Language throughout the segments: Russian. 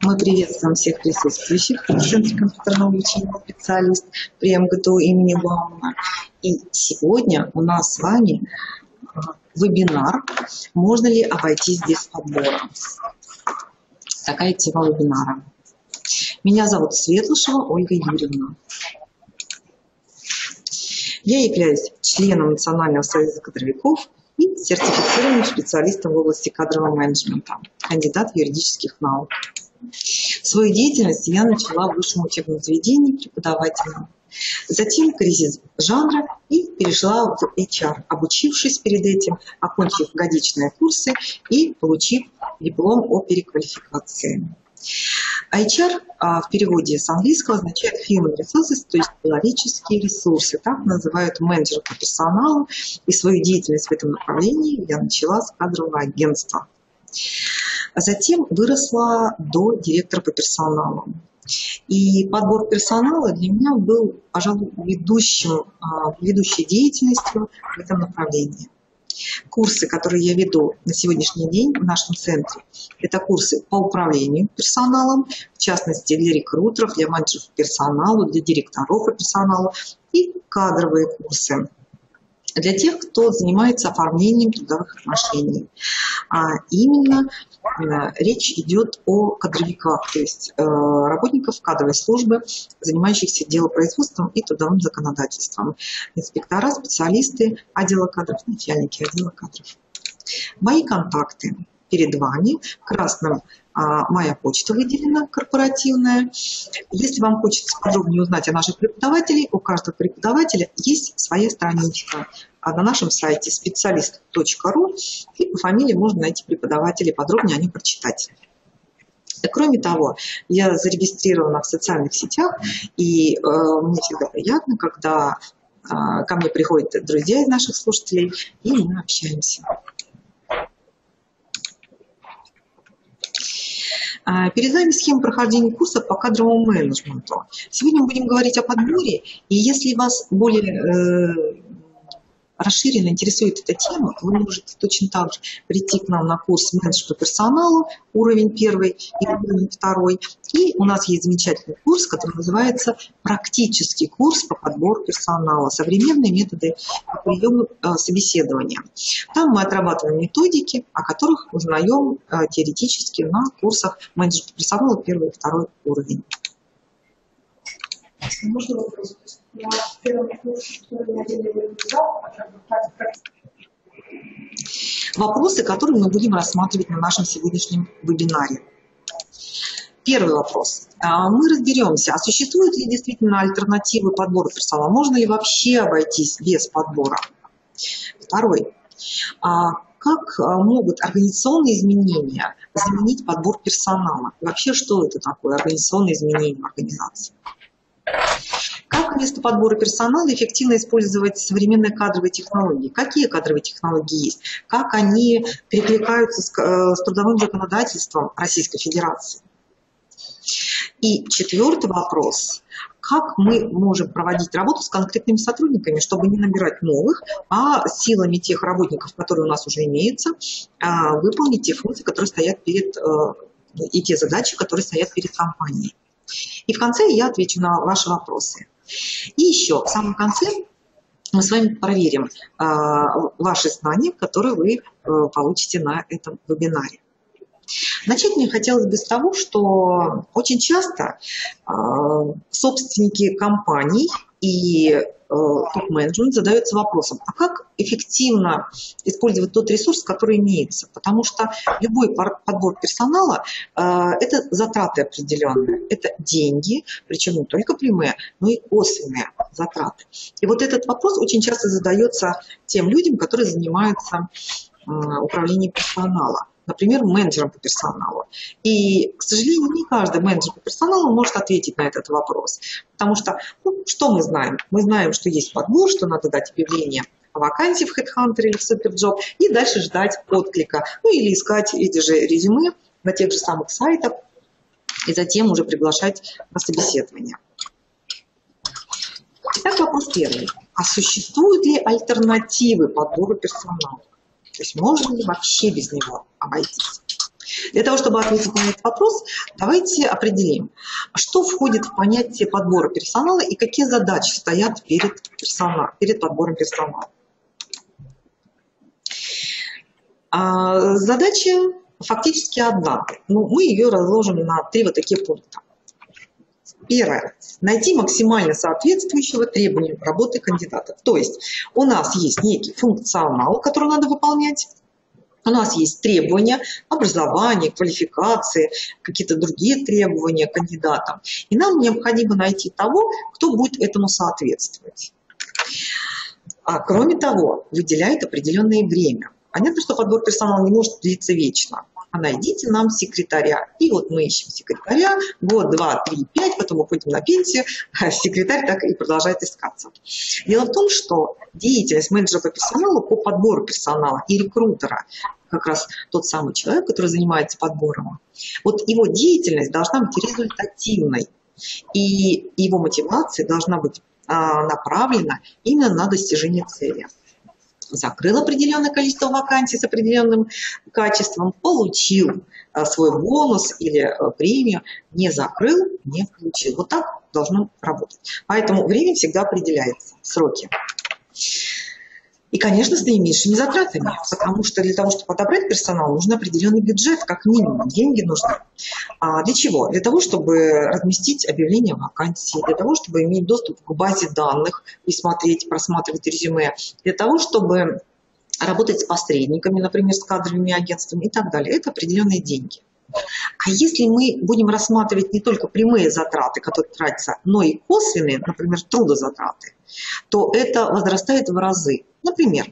Мы приветствуем всех присутствующих в Центре компьютерного обучения специалист при МГТУ имени Баумана. И сегодня у нас с вами вебинар «Можно ли обойтись без подбора?». Такая тема вебинара. Меня зовут Светлышева Ольга Юрьевна. Я являюсь членом Национального союза кадровиков и сертифицированным специалистом в области кадрового менеджмента, кандидат юридических наук. Свою деятельность я начала в высшем учебном заведении преподавателем. Затем кризис жанра и перешла в HR, обучившись перед этим, окончив годичные курсы и получив диплом о переквалификации. HR в переводе с английского означает human resources, то есть человеческие ресурсы. Так называют менеджеры по персоналу. И свою деятельность в этом направлении я начала с кадрового агентства. А затем выросла до директора по персоналу. И подбор персонала для меня был, пожалуй, ведущей деятельностью в этом направлении. Курсы, которые я веду на сегодняшний день в нашем центре, это курсы по управлению персоналом, в частности для рекрутеров, для менеджеров персонала, для директоров по персоналу, и кадровые курсы для тех, кто занимается оформлением трудовых отношений. Именно речь идет о кадровиках, то есть работников кадровой службы, занимающихся делопроизводством и трудовым законодательством. Инспектора, специалисты отдела кадров, начальники отдела кадров. Мои контакты перед вами. Красным моя почта выделена, корпоративная. Если вам хочется подробнее узнать о наших преподавателях, у каждого преподавателя есть своя страничка на нашем сайте специалист.ру, и по фамилии можно найти преподавателей, подробнее о них прочитать. Кроме того, я зарегистрирована в социальных сетях, и мне всегда приятно, когда ко мне приходят друзья из наших слушателей, и мы общаемся. Перед вами схема прохождения курса по кадровому менеджменту. Сегодня мы будем говорить о подборе, и если вас более расширенно интересует эта тема, вы можете точно так же прийти к нам на курс менеджер по персоналу, уровень 1 и уровень 2. И у нас есть замечательный курс, который называется «Практический курс по подбору персонала. Современные методы по приему собеседования». Там мы отрабатываем методики, о которых узнаем теоретически на курсах менеджер по персоналу 1 и 2 уровень. Можно вопрос? На первом курсе, который я делаю, Вопросы, которые мы будем рассматривать на нашем сегодняшнем вебинаре. Первый вопрос. Мы разберемся, а существуют ли действительно альтернативы подбора персонала? Можно ли вообще обойтись без подбора? Второй. Как могут организационные изменения заменить подбор персонала? И вообще, что это такое организационные изменения в организации? Как вместо подбора персонала эффективно использовать современные кадровые технологии? Какие кадровые технологии есть? Как они перекликаются с трудовым законодательством Российской Федерации? И четвертый вопрос. Как мы можем проводить работу с конкретными сотрудниками, чтобы не набирать новых, а силами тех работников, которые у нас уже имеются, выполнить те функции, которые стоят и те задачи, которые стоят перед компанией? И в конце я отвечу на ваши вопросы. И еще в самом конце мы с вами проверим ваши знания, которые вы получите на этом вебинаре. Начать мне хотелось бы с того, что очень часто собственники компаний и топ-менеджмент задаются вопросом, а как эффективно использовать тот ресурс, который имеется? Потому что любой подбор персонала – это затраты определенные, это деньги, причем не только прямые, но и косвенные затраты. И вот этот вопрос очень часто задается тем людям, которые занимаются управлением персонала. Например, менеджером по персоналу. И, к сожалению, не каждый менеджер по персоналу может ответить на этот вопрос. Потому что, что мы знаем? Мы знаем, что есть подбор, что надо дать объявление о вакансии в HeadHunter или в Superjob, и дальше ждать отклика. Или искать эти же резюме на тех же самых сайтах, и затем уже приглашать на собеседование. Итак, вопрос первый. А существуют ли альтернативы подбору персонала? То есть можно ли вообще без него обойтись? Для того, чтобы ответить на этот вопрос, давайте определим, что входит в понятие подбора персонала и какие задачи стоят перед подбором персонала. Задача фактически одна, но мы ее разложим на 3 вот такие пункта. Первое. Найти максимально соответствующего требованиям работы кандидата. То есть у нас есть некий функционал, который надо выполнять. У нас есть требования образования, квалификации, какие-то другие требования кандидата. И нам необходимо найти того, кто будет этому соответствовать. Кроме того, выделяет определенное время. Понятно, что подбор персонала не может длиться вечно. Найдите нам секретаря. И вот мы ищем секретаря, год, 2, 3, 5, потом уходим на пенсию, а секретарь так и продолжает искаться. Дело в том, что деятельность менеджера по персоналу, по подбору персонала и рекрутера, как раз тот самый человек, который занимается подбором, вот его деятельность должна быть результативной. И его мотивация должна быть направлена именно на достижение цели. Закрыл определенное количество вакансий с определенным качеством, получил свой бонус или премию, не закрыл, не получил. Вот так должно работать. Поэтому время всегда определяется, сроки. И, конечно, с наименьшими затратами, потому что для того, чтобы подобрать персонал, нужен определенный бюджет, как минимум, деньги нужны. Для чего? Для того, чтобы разместить объявление о вакансии, для того, чтобы иметь доступ к базе данных и смотреть, просматривать резюме, для того, чтобы работать с посредниками, например, с кадровыми агентствами и так далее. Это определенные деньги. А если мы будем рассматривать не только прямые затраты, которые тратятся, но и косвенные, например, трудозатраты, то это возрастает в разы. Например,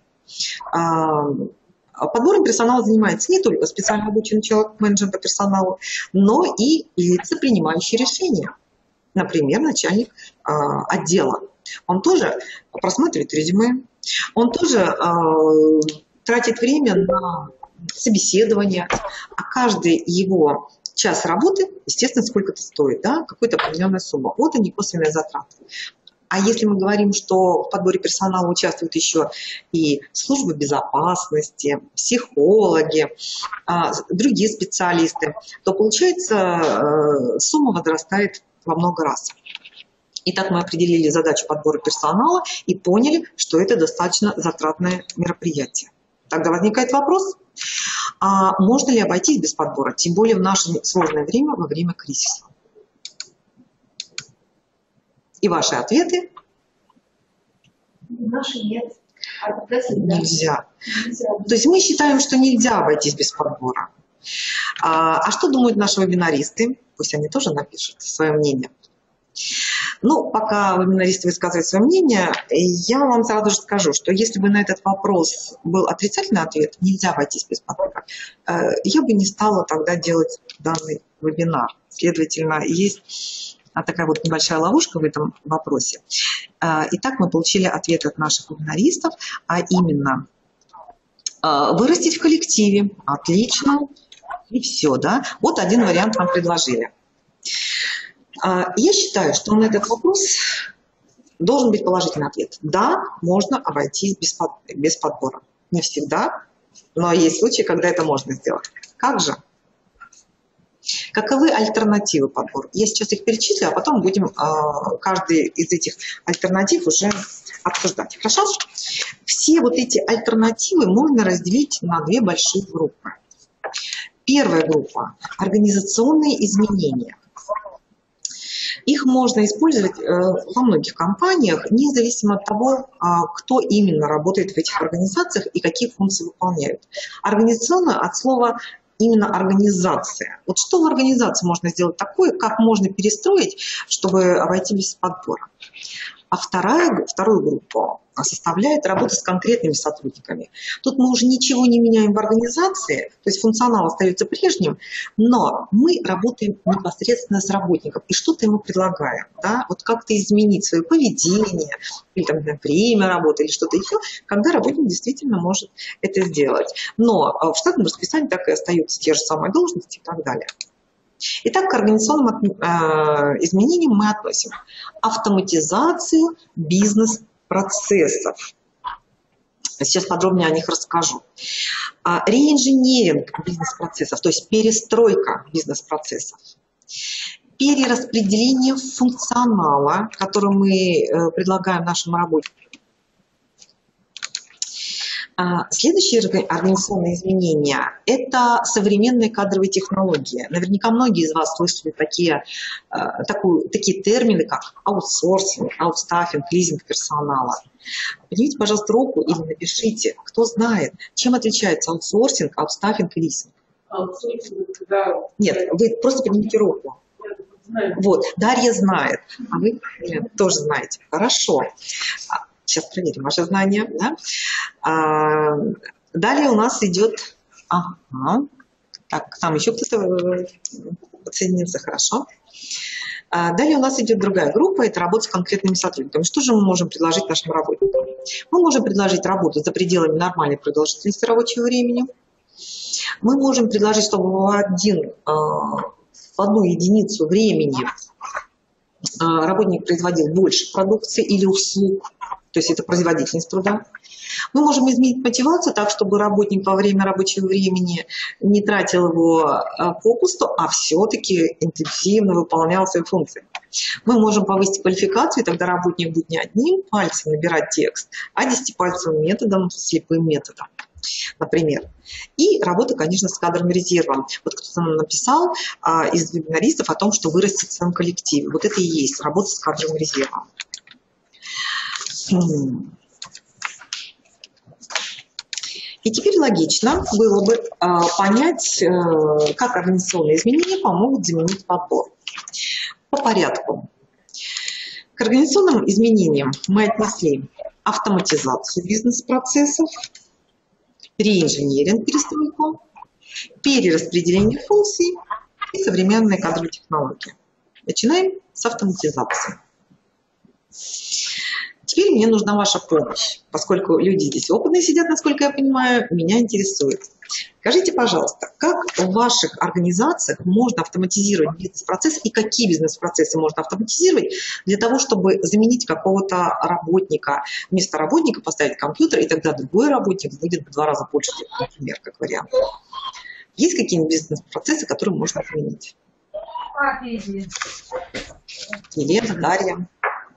подбором персонала занимается не только специально обученный человек, менеджер по персоналу, но и лица, принимающие решения. Например, начальник отдела. Он тоже просматривает резюме, он тоже тратит время на собеседование, а каждый его час работы, естественно, сколько-то стоит, да, какая-то определенная сумма. Вот они, косвенные затраты. А если мы говорим, что в подборе персонала участвуют еще и службы безопасности, психологи, другие специалисты, то получается сумма возрастает во много раз. Итак, мы определили задачу подбора персонала и поняли, что это достаточно затратное мероприятие. Тогда возникает вопрос, а можно ли обойтись без подбора, тем более в наше сложное время, во время кризиса? И ваши ответы? Наши нет. Нельзя. То есть мы считаем, что нельзя обойтись без подбора. А что думают наши вебинаристы? Пусть они тоже напишут свое мнение. Ну, пока вебинаристы высказывают свое мнение, я вам сразу же скажу, что если бы на этот вопрос был отрицательный ответ, нельзя обойтись без подбора, я бы не стала тогда делать данный вебинар. Следовательно, есть такая вот небольшая ловушка в этом вопросе. Итак, мы получили ответ от наших вебинаристов, а именно вырастить в коллективе. Отлично. И все, да. Вот один вариант нам предложили. Я считаю, что на этот вопрос должен быть положительный ответ. Да, можно обойтись без подбора. Не всегда, но есть случаи, когда это можно сделать. Как же? Каковы альтернативы подбору? Я сейчас их перечислю, а потом будем каждый из этих альтернатив уже обсуждать. Хорошо? Все вот эти альтернативы можно разделить на 2 большие группы. Первая группа – организационные изменения. Их можно использовать во многих компаниях, независимо от того, кто именно работает в этих организациях и какие функции выполняют. Организационно от слова именно организация. Вот что в организации можно сделать такое, как можно перестроить, чтобы обойти без подбора. А вторую группу составляет работа с конкретными сотрудниками. Тут мы уже ничего не меняем в организации, то есть функционал остается прежним, но мы работаем непосредственно с работником и что-то ему предлагаем. Да? Вот как-то изменить свое поведение, или там, время работы, или что-то еще, когда работник действительно может это сделать. Но в штатном расписании так и остаются те же самые должности и так далее. Итак, к организационным изменениям мы относим автоматизацию бизнес-процессов. Сейчас подробнее о них расскажу. Реинжиниринг бизнес-процессов, то есть перестройка бизнес-процессов. Перераспределение функционала, который мы предлагаем нашим работникам. Следующие организационные изменения – это современные кадровые технологии. Наверняка многие из вас слышали такие термины, как аутсорсинг, аутстаффинг, лизинг персонала. Поднимите, пожалуйста, руку или напишите, кто знает, чем отличается аутсорсинг, аутстаффинг и лизинг. Аутсорсинг, да. Нет, вы просто поднимите руку. Вот, Дарья знает, а вы тоже знаете. Хорошо. Сейчас проверим ваше знание. Да? Далее у нас идет... Так, там еще кто-то подсоединился, хорошо. Далее у нас идет другая группа, это работа с конкретными сотрудниками. Что же мы можем предложить нашим работникам? Мы можем предложить работу за пределами нормальной продолжительности рабочего времени. Мы можем предложить, чтобы в одну единицу времени работник производил больше продукции или услуг, то есть это производительность труда. Мы можем изменить мотивацию так, чтобы работник во время рабочего времени не тратил его попусту, а все-таки интенсивно выполнял свои функции. Мы можем повысить квалификацию, и тогда работник будет не одним пальцем набирать текст, а 10-пальцевым методом, слепым методом, например. И работа, конечно, с кадровым резервом. Вот кто-то нам написал из вебинаристов о том, что вырастет в своем коллективе. Вот это и есть работа с кадровым резервом. И теперь логично было бы понять, как организационные изменения помогут заменить подбор. По порядку. К организационным изменениям мы отнесли автоматизацию бизнес-процессов, реинжиниринг, перестройку, перераспределение функций и современные кадровые технологии. Начинаем с автоматизации. Теперь мне нужна ваша помощь, поскольку люди здесь опытные сидят, насколько я понимаю, меня интересует. Скажите, пожалуйста, как в ваших организациях можно автоматизировать бизнес-процесс и какие бизнес-процессы можно автоматизировать для того, чтобы заменить какого-то работника, вместо работника поставить компьютер, и тогда другой работник будет в 2 раза больше, например, как вариант. Есть какие-нибудь бизнес-процессы, которые можно заменить? Елена, Дарья.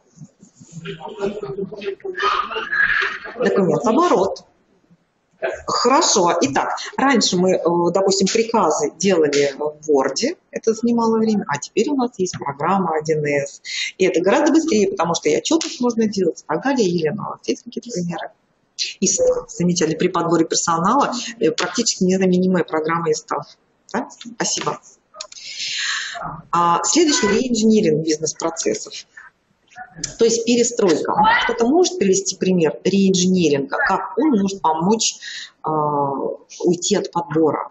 Документ-оборот. Хорошо. Итак, раньше мы, допустим, приказы делали в Word, это занимало время, а теперь у нас есть программа 1С. И это гораздо быстрее, потому что и отчетность можно делать. А Галя и Елена, у вас есть какие-то примеры? ИСТАФ, замечательно, при подборе персонала практически незаменимая программа ИСТАФ. Да? Спасибо. Следующий реинжиниринг бизнес-процессов. То есть перестройка. Кто-то может привести пример реинжиниринга, как он может помочь уйти от подбора?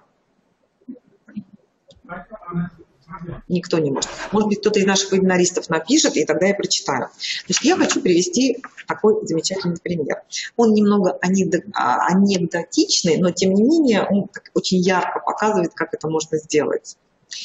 Никто не может. Может быть, кто-то из наших вебинаристов напишет, и тогда я прочитаю. Значит, я хочу привести такой замечательный пример. Он немного анекдотичный, но тем не менее он очень ярко показывает, как это можно сделать.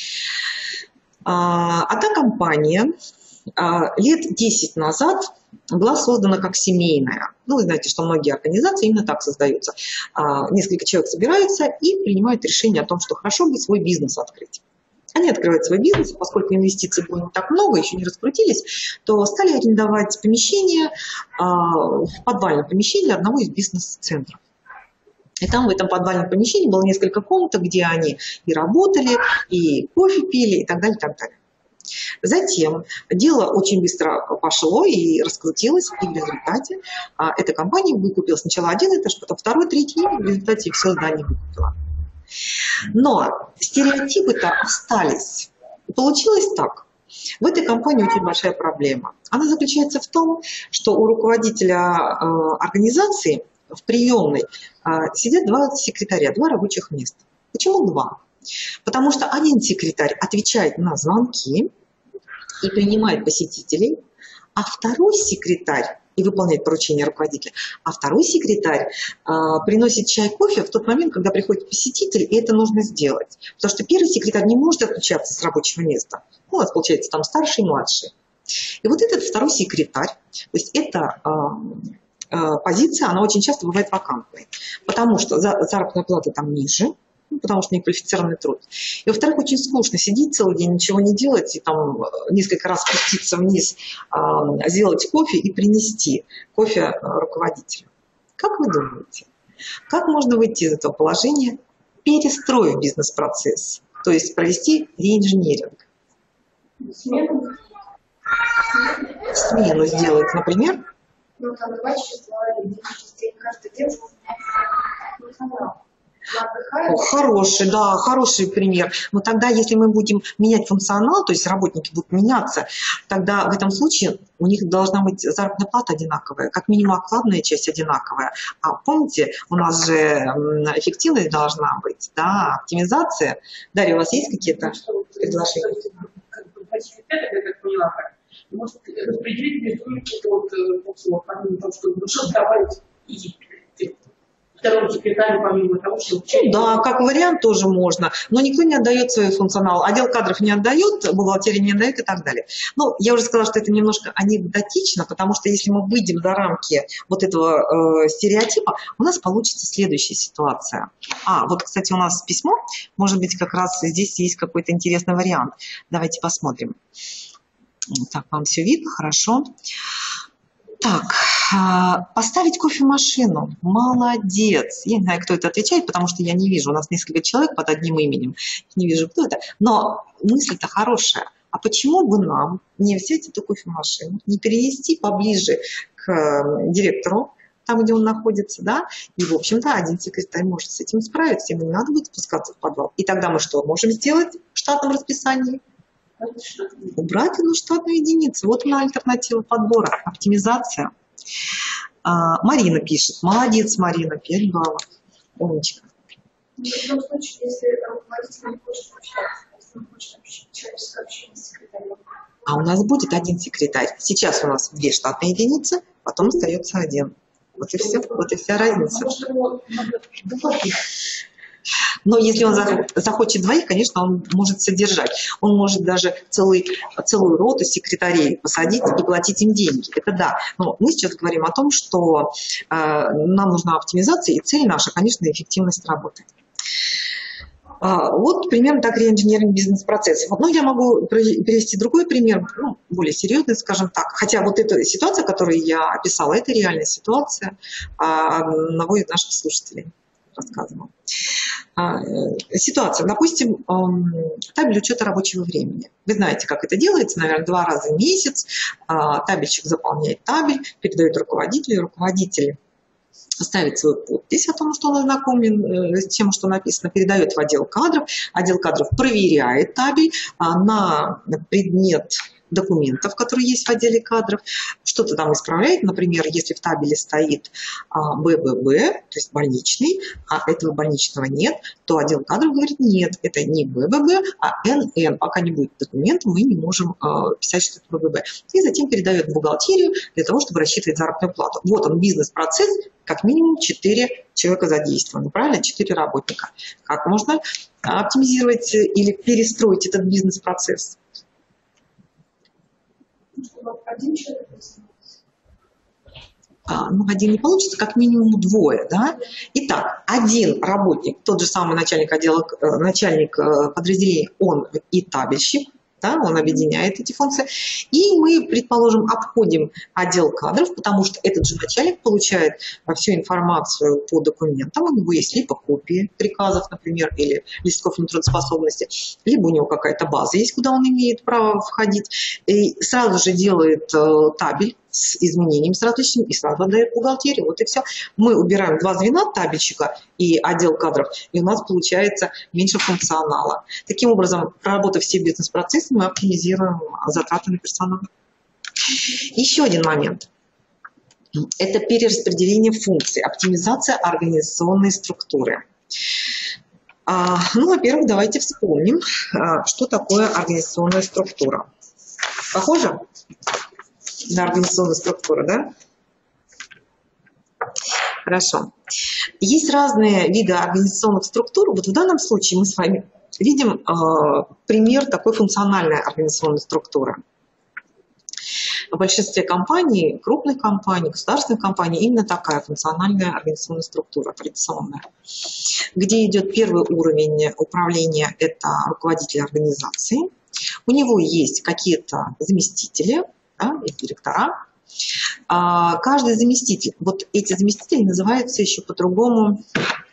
Одна компания лет 10 назад была создана как семейная. Ну, вы знаете, что многие организации именно так создаются. Несколько человек собираются и принимают решение о том, что хорошо бы свой бизнес открыть. Они открывают свой бизнес, поскольку инвестиций было не так много, еще не раскрутились, то стали арендовать помещение, в подвальном помещении одного из бизнес-центров. И там в этом подвальном помещении было несколько комнат, где они и работали, и кофе пили, и так далее, и так далее. Затем дело очень быстро пошло и раскрутилось, и в результате эта компания выкупила сначала один этаж, потом второй, третий, и в результате все здание выкупила. Но стереотипы-то остались. И получилось так. В этой компании очень большая проблема. Она заключается в том, что у руководителя организации в приемной сидят 2 секретаря, 2 рабочих места. Почему 2? Потому что один секретарь отвечает на звонки и принимает посетителей, а второй секретарь и выполняет поручения руководителя, а второй секретарь приносит чай, кофе в тот момент, когда приходит посетитель, и это нужно сделать. Потому что первый секретарь не может отключаться с рабочего места. У нас получается там старший и младший. И вот этот второй секретарь, то есть это позиция, она очень часто бывает вакантной, потому что заработная плата там ниже, потому что неквалифицированный труд. И, во-вторых, очень скучно сидеть целый день, ничего не делать, и там несколько раз спуститься вниз, сделать кофе и принести кофе руководителю. Как вы думаете, как можно выйти из этого положения, перестроив бизнес-процесс, то есть провести реинжиниринг? Смену сделать, например? Ну, там 2 числа, каждый день функционал. Хороший, да, хороший пример. Но тогда, если мы будем менять функционал, то есть работники будут меняться, тогда в этом случае у них должна быть заработная плата одинаковая, как минимум окладная часть одинаковая. А помните, у нас же эффективность должна быть, да, оптимизация. Дарья, у вас есть какие-то предложения? Я так поняла, может распределить между ними какие-то помимо того, что добавить и второму секретарю, помимо того, что... Да, как вариант тоже можно, но никто не отдает свой функционал. Отдел кадров не отдает, бухгалтерия не отдает и так далее. Ну, я уже сказала, что это немножко анекдотично, потому что если мы выйдем за рамки вот этого стереотипа, у нас получится следующая ситуация. Вот, кстати, у нас письмо, может быть, как раз здесь есть какой-то интересный вариант. Давайте посмотрим. Так, вам все видно, хорошо. Так, поставить кофемашину. Молодец. Я не знаю, кто это отвечает, потому что я не вижу. У нас несколько человек под одним именем. Не вижу, кто это. Но мысль-то хорошая. А почему бы нам не взять эту кофемашину, не перенести поближе к директору, там, где он находится, да? И, в общем-то, один секретарь может с этим справиться. Ему не надо будет спускаться в подвал. И тогда мы что можем сделать в штатном расписании? Убрать одну штатную единицу. Вот она альтернатива подбора. Оптимизация. Марина пишет. Молодец, Марина, 5 баллов. Умничка. В любом случае, если руководитель не хочет общаться, если он хочет человеческое общение с секретарем. А у нас будет один секретарь. Сейчас у нас 2 штатные единицы, потом остается 1. Вот и все. Вот и вся разница. Но если он захочет 2, конечно, он может содержать. Он может даже целую роту секретарей посадить и платить им деньги. Это да. Но мы сейчас говорим о том, что нам нужна оптимизация, и цель наша, конечно, эффективность работы. Вот примерно так реинжиниринг бизнес-процессов. Ну, я могу привести другой пример, более серьезный, скажем так. Хотя вот эта ситуация, которую я описала, это реальная ситуация одного из наших слушателей. Рассказывала. Ситуация. Допустим, табель учета рабочего времени. Вы знаете, как это делается, наверное, 2 раза в месяц. Табельщик заполняет табель, передает руководителю, руководитель ставит свою подпись о том, что он ознакомлен с тем, что написано, передает в отдел кадров проверяет табель на предмет документов, которые есть в отделе кадров, что-то там исправляет. Например, если в табеле стоит БББ, то есть больничный, а этого больничного нет, то отдел кадров говорит, нет, это не БББ, а НН. Пока не будет документа, мы не можем писать, что это БББ. И затем передает в бухгалтерию для того, чтобы рассчитывать заработную плату. Вот он, бизнес-процесс, как минимум 4 человека задействованы, правильно? 4 работника. Как можно оптимизировать или перестроить этот бизнес-процесс? Чтобы один человек один не получится, как минимум 2, да? Итак, один работник, тот же самый начальник отдела, начальник подразделения, он и табельщик, да, он объединяет эти функции. И мы, предположим, обходим отдел кадров, потому что этот же начальник получает всю информацию по документам. У него есть либо копии приказов, например, или листков нетрудоспособности, либо у него какая-то база есть, куда он имеет право входить. И сразу же делает табель с изменениями с различными и сразу отдает бухгалтерию. Вот и все. Мы убираем 2 звена, табельщика и отдел кадров, и у нас получается меньше функционала. Таким образом, проработав все бизнес-процессы, мы оптимизируем затраты на персонал. Еще один момент. Это перераспределение функций, оптимизация организационной структуры. Во-первых, давайте вспомним, что такое организационная структура. Похоже на организационную структуру, да? Хорошо. Есть разные виды организационных структур. Вот в данном случае мы с вами видим пример такой функциональной организационной структуры. В большинстве компаний, крупных компаний, государственных компаний, именно такая функциональная организационная структура, традиционная, где идет первый уровень управления – это руководитель организации. У него есть какие-то заместители, да, и директора. Каждый заместитель, вот эти заместители называются еще по-другому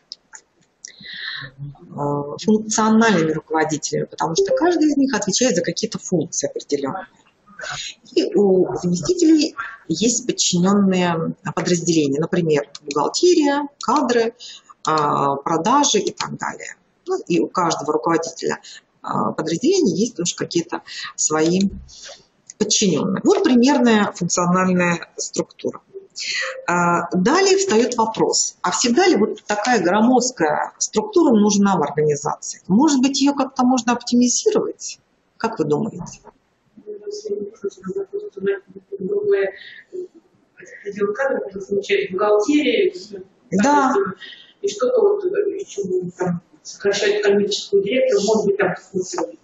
функциональными руководителями, потому что каждый из них отвечает за какие-то функции определенные. И у заместителей есть подчиненные подразделения, например, бухгалтерия, кадры, продажи и так далее. Ну, и у каждого руководителя подразделения есть тоже какие-то свои подчиненные. Вот примерная функциональная структура. Далее встает вопрос, а всегда ли вот такая громоздкая структура нужна в организации? Может быть, ее как-то можно оптимизировать? Как вы думаете? Да. И что-то вот еще там сокращать коммерческую директору, может быть, там функции.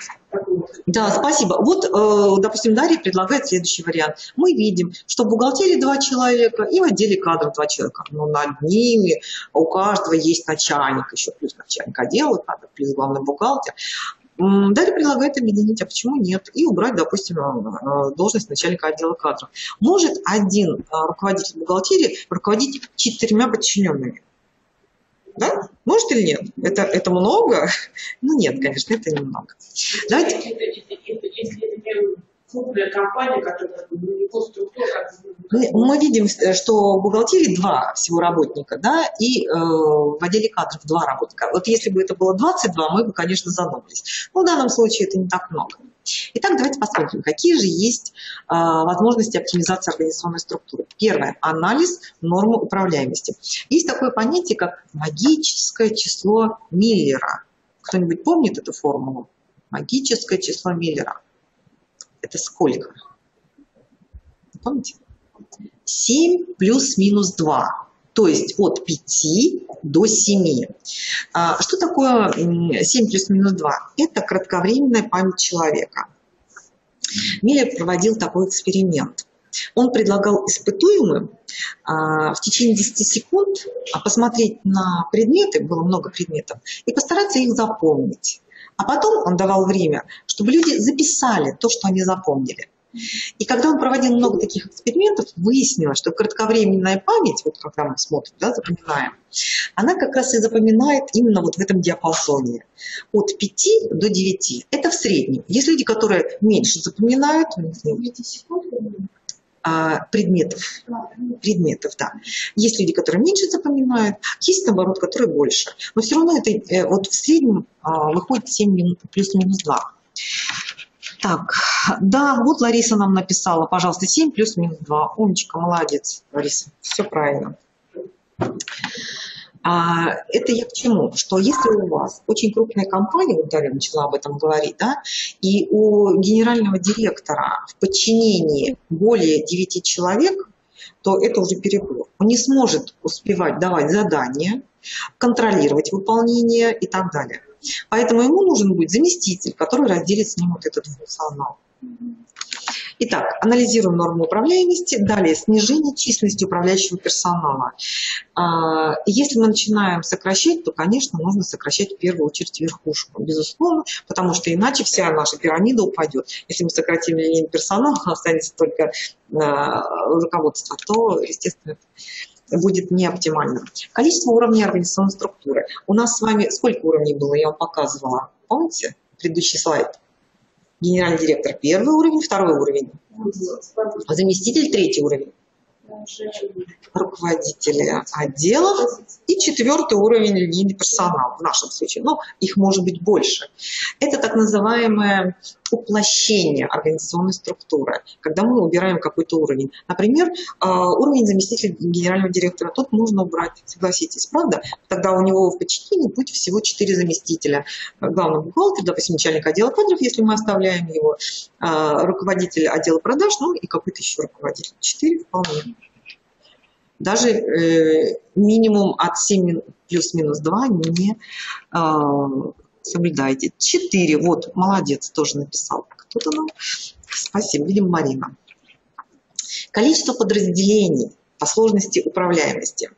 Да, спасибо. Вот, допустим, Дарья предлагает следующий вариант. Мы видим, что в бухгалтерии 2 человека и в отделе кадров 2 человека. Но над ними у каждого есть начальник, еще плюс начальник отдела кадров, плюс главный бухгалтер. Дарья предлагает объединить, а почему нет? И убрать, допустим, должность начальника отдела кадров. Может один руководитель бухгалтерии руководить 4 подчиненными? Да? Может или нет? Это много? Ну нет, конечно, это немного. Давайте... Если это не крупная компания, которая по структуре... Мы видим, что в бухгалтерии 2 всего работника, да, и в отделе кадров 2 работника. Вот если бы это было 22, мы бы, конечно, задумались. Но в данном случае это не так много. Итак, давайте посмотрим, какие же есть возможности оптимизации организационной структуры. Первое – анализ нормы управляемости. Есть такое понятие, как магическое число Миллера. Кто-нибудь помнит эту формулу? Магическое число Миллера. Это сколько? Помните? 7 плюс-минус 2. То есть от 5 до 7. Что такое 7 плюс-минус 2? Это кратковременная память человека. Миллер проводил такой эксперимент. Он предлагал испытуемым в течение 10 секунд посмотреть на предметы, было много предметов, и постараться их запомнить. А потом он давал время, чтобы люди записали то, что они запомнили. И когда он проводил много таких экспериментов, выяснилось, что кратковременная память, вот когда мы смотрим, да, запоминаем, она как раз и запоминает именно вот в этом диапазоне от 5 до 9. Это в среднем. Есть люди, которые меньше запоминают, предметов, да. Есть люди, которые меньше запоминают, есть, наоборот, которые больше. Но все равно это вот в среднем выходит 7 плюс-минус 2. Так, да, вот Лариса нам написала, пожалуйста, 7 плюс-минус 2. Умничка, молодец, Лариса, все правильно. Это я к чему? Что если у вас очень крупная компания, вот Дарья начала об этом говорить, да, и у генерального директора в подчинении более 9 человек, то это уже перебор. Он не сможет успевать давать задания, контролировать выполнение и так далее. Поэтому ему нужен будет заместитель, который разделит с ним вот этот функционал. Итак, анализируем норму управляемости. Далее, снижение численности управляющего персонала. Если мы начинаем сокращать, то, конечно, нужно сокращать в первую очередь верхушку, безусловно, потому что иначе вся наша пирамида упадет. Если мы сократим линейный персонал, останется только руководство, то, естественно, будет не оптимально. Количество уровней организационной структуры. У нас с вами сколько уровней было, я вам показывала. Помните предыдущий слайд? Генеральный директор – 1 уровень, 2 уровень. Заместитель – 3 уровень. Руководители отделов и 4 уровень линейный персонал в нашем случае. Но их может быть больше. Это так называемое уплощение организационной структуры, когда мы убираем какой-то уровень. Например, уровень заместителя генерального директора. Тут нужно убрать, согласитесь, правда? Тогда у него в подчинении будет всего 4 заместителя. Главный бухгалтер, допустим, начальник отдела кадров, если мы оставляем его, руководитель отдела продаж, ну и какой-то еще руководитель. 4 вполне. Даже минимум от 7 плюс-минус 2 не соблюдайте. 4, вот, молодец, тоже написал кто-то нам. Спасибо, видим, Марина. Количество подразделений по сложности управляемости.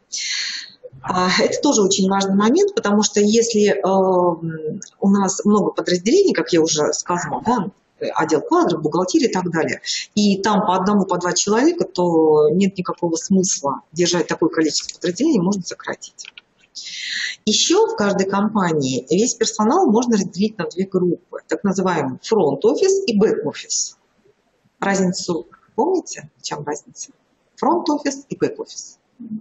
Это тоже очень важный момент, потому что если у нас много подразделений, как я уже сказала, да, отдел кадров, бухгалтерия и так далее, и там по одному, по два человека, то нет никакого смысла держать такое количество подразделений, можно сократить. Еще в каждой компании весь персонал можно разделить на две группы, так называемый фронт-офис и бэк-офис. Разницу помните? В чем разница? Фронт-офис и бэк-офис.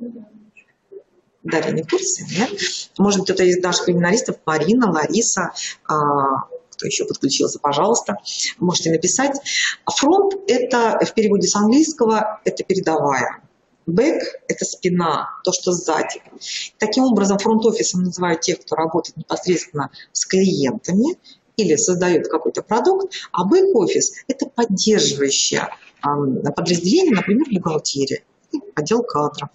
Дарья не в курсе, нет? Может, кто-то из наших вебинаристов, Марина, Лариса, кто еще подключился, пожалуйста, можете написать. Фронт – это в переводе с английского, это передовая. Бэк – это спина, то, что сзади. Таким образом, фронт-офисом называют тех, кто работает непосредственно с клиентами или создает какой-то продукт, а бэк-офис – это поддерживающее подразделение, например, бухгалтерия, отдел кадров.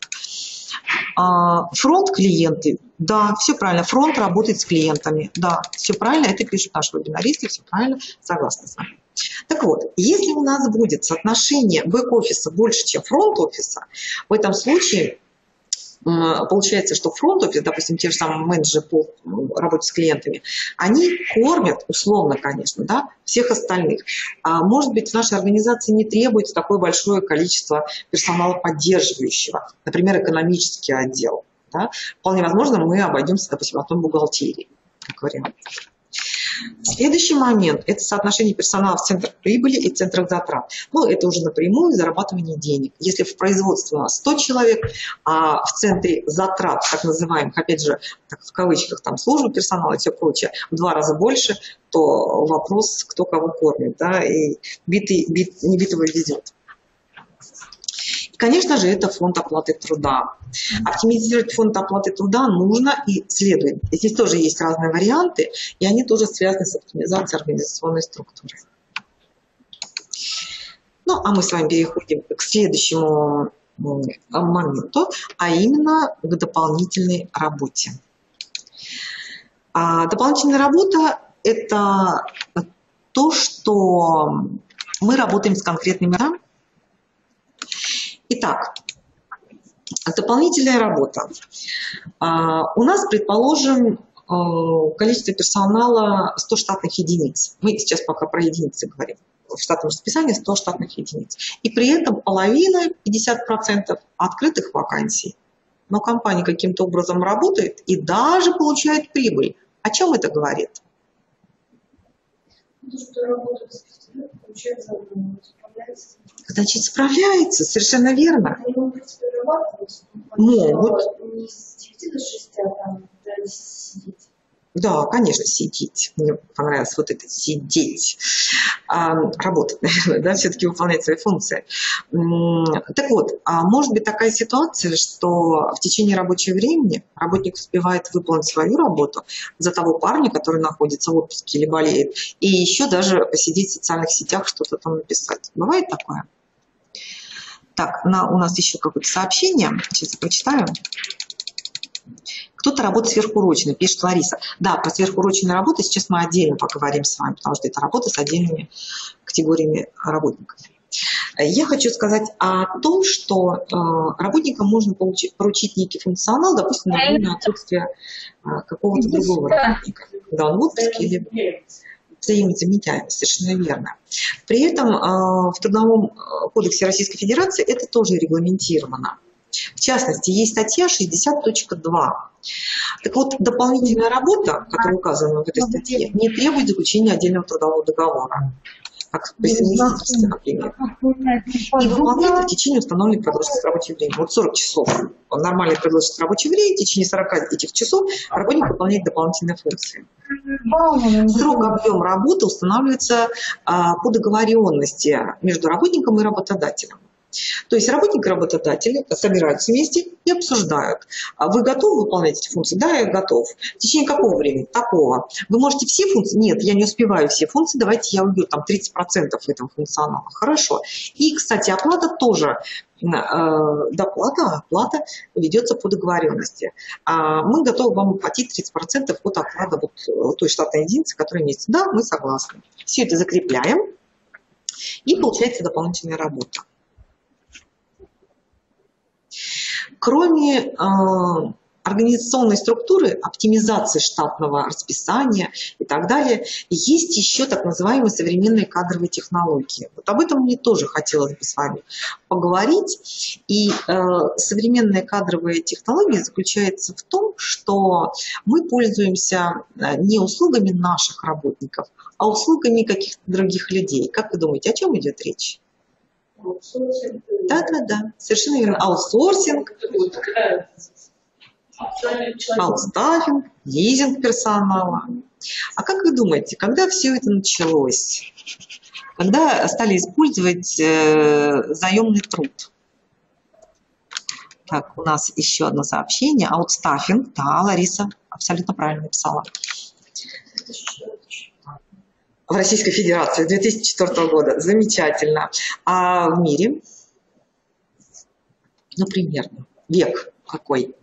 Фронт – клиенты. Да, все правильно. Фронт работает с клиентами. Да, все правильно. Это пишут наши вебинаристы. Все правильно. Согласна с вами. Так вот, если у нас будет соотношение бэк-офиса больше, чем фронт-офиса, в этом случае получается, что фронт-офис, допустим, те же самые менеджеры по работе с клиентами, они кормят, условно, конечно, да, всех остальных. Может быть, в нашей организации не требуется такое большое количество персонала поддерживающего, например, экономический отдел. Да. Вполне возможно, мы обойдемся, допустим, от бухгалтерии, как вариант. Следующий момент – это соотношение персонала в центрах прибыли и центрах затрат. Ну, это уже напрямую зарабатывание денег. Если в производстве у нас 100 человек, а в центре затрат, так называемых, опять же, так, в кавычках, там, службы персонала и все прочее, в 2 раза больше, то вопрос, кто кого кормит, да, и небитого везет. И, конечно же, это фонд оплаты труда. Оптимизировать фонд оплаты труда нужно и следует. И здесь тоже есть разные варианты, и они тоже связаны с оптимизацией организационной структуры. Ну, а мы с вами переходим к следующему моменту, а именно к дополнительной работе. Дополнительная работа – это то, что мы работаем с конкретными. Итак, дополнительная работа. У нас, предположим, количество персонала 100 штатных единиц. Мы сейчас пока про единицы говорим. В штатном расписании 100 штатных единиц. И при этом половина, 50% открытых вакансий. Но компания каким-то образом работает и даже получает прибыль. О чем это говорит? То, что работает получает задание, справляется. Значит, справляется, совершенно верно. Они могут перерабатывать, могут. Не с 9 до 6, а там до 10 сидеть. Да, конечно, сидеть. Мне понравилось вот это сидеть. Работать, наверное, да, все-таки выполнять свои функции. Так вот, может быть такая ситуация, что в течение рабочего времени работник успевает выполнить свою работу за того парня, который находится в отпуске или болеет, и еще даже посидеть в социальных сетях, что-то там написать. Бывает такое? Так, у нас еще какое-то сообщение. Сейчас я прочитаю. Кто-то работает сверхурочно, пишет Лариса. Да, про сверхурочную работу сейчас мы отдельно поговорим с вами, потому что это работа с отдельными категориями работников. Я хочу сказать о том, что работникам можно поручить некий функционал, допустим, на время отсутствия какого-то другого работника. Да, он в отпуске или взаимозаменяемость, совершенно верно. При этом в Трудовом кодексе Российской Федерации это тоже регламентировано. В частности, есть статья 60.2. Так вот, дополнительная работа, которая указана в этой статье, не требует заключения отдельного трудового договора, как при совместительстве, например. И выполняется в течение установленной продолжительности рабочего времени. Вот 40 часов. Нормальная продолжительность рабочего времени, в течение 40 этих часов работник выполняет дополнительные функции. Срок, объем работы устанавливается по договоренности между работником и работодателем. То есть работник и работодатель собираются вместе и обсуждают. Вы готовы выполнять эти функции? Да, я готов. В течение какого времени? Такого. Вы можете все функции? Нет, я не успеваю все функции, давайте я убью там 30% этого функционала. Хорошо. И, кстати, оплата тоже. Оплата ведется по договоренности. Мы готовы вам оплатить 30% от оклада вот той штатной единицы, которая есть. Да, мы согласны. Все это закрепляем. И получается дополнительная работа. кроме организационной структуры, оптимизации штатного расписания и так далее, есть еще так называемые современные кадровые технологии. Вот об этом мне тоже хотелось бы с вами поговорить. И современные кадровые технологии заключаются в том, что мы пользуемся не услугами наших работников, а услугами каких-то других людей. Как вы думаете, о чем идет речь? Да, совершенно верно. Аутсорсинг, аутстаффинг, лизинг персонала. А как вы думаете, когда все это началось? Когда стали использовать заемный труд? Так, у нас еще одно сообщение. Аутстаффинг, да, Лариса абсолютно правильно написала. В Российской Федерации 2004 года. Замечательно. А в мире? Ну, примерно. Век какой?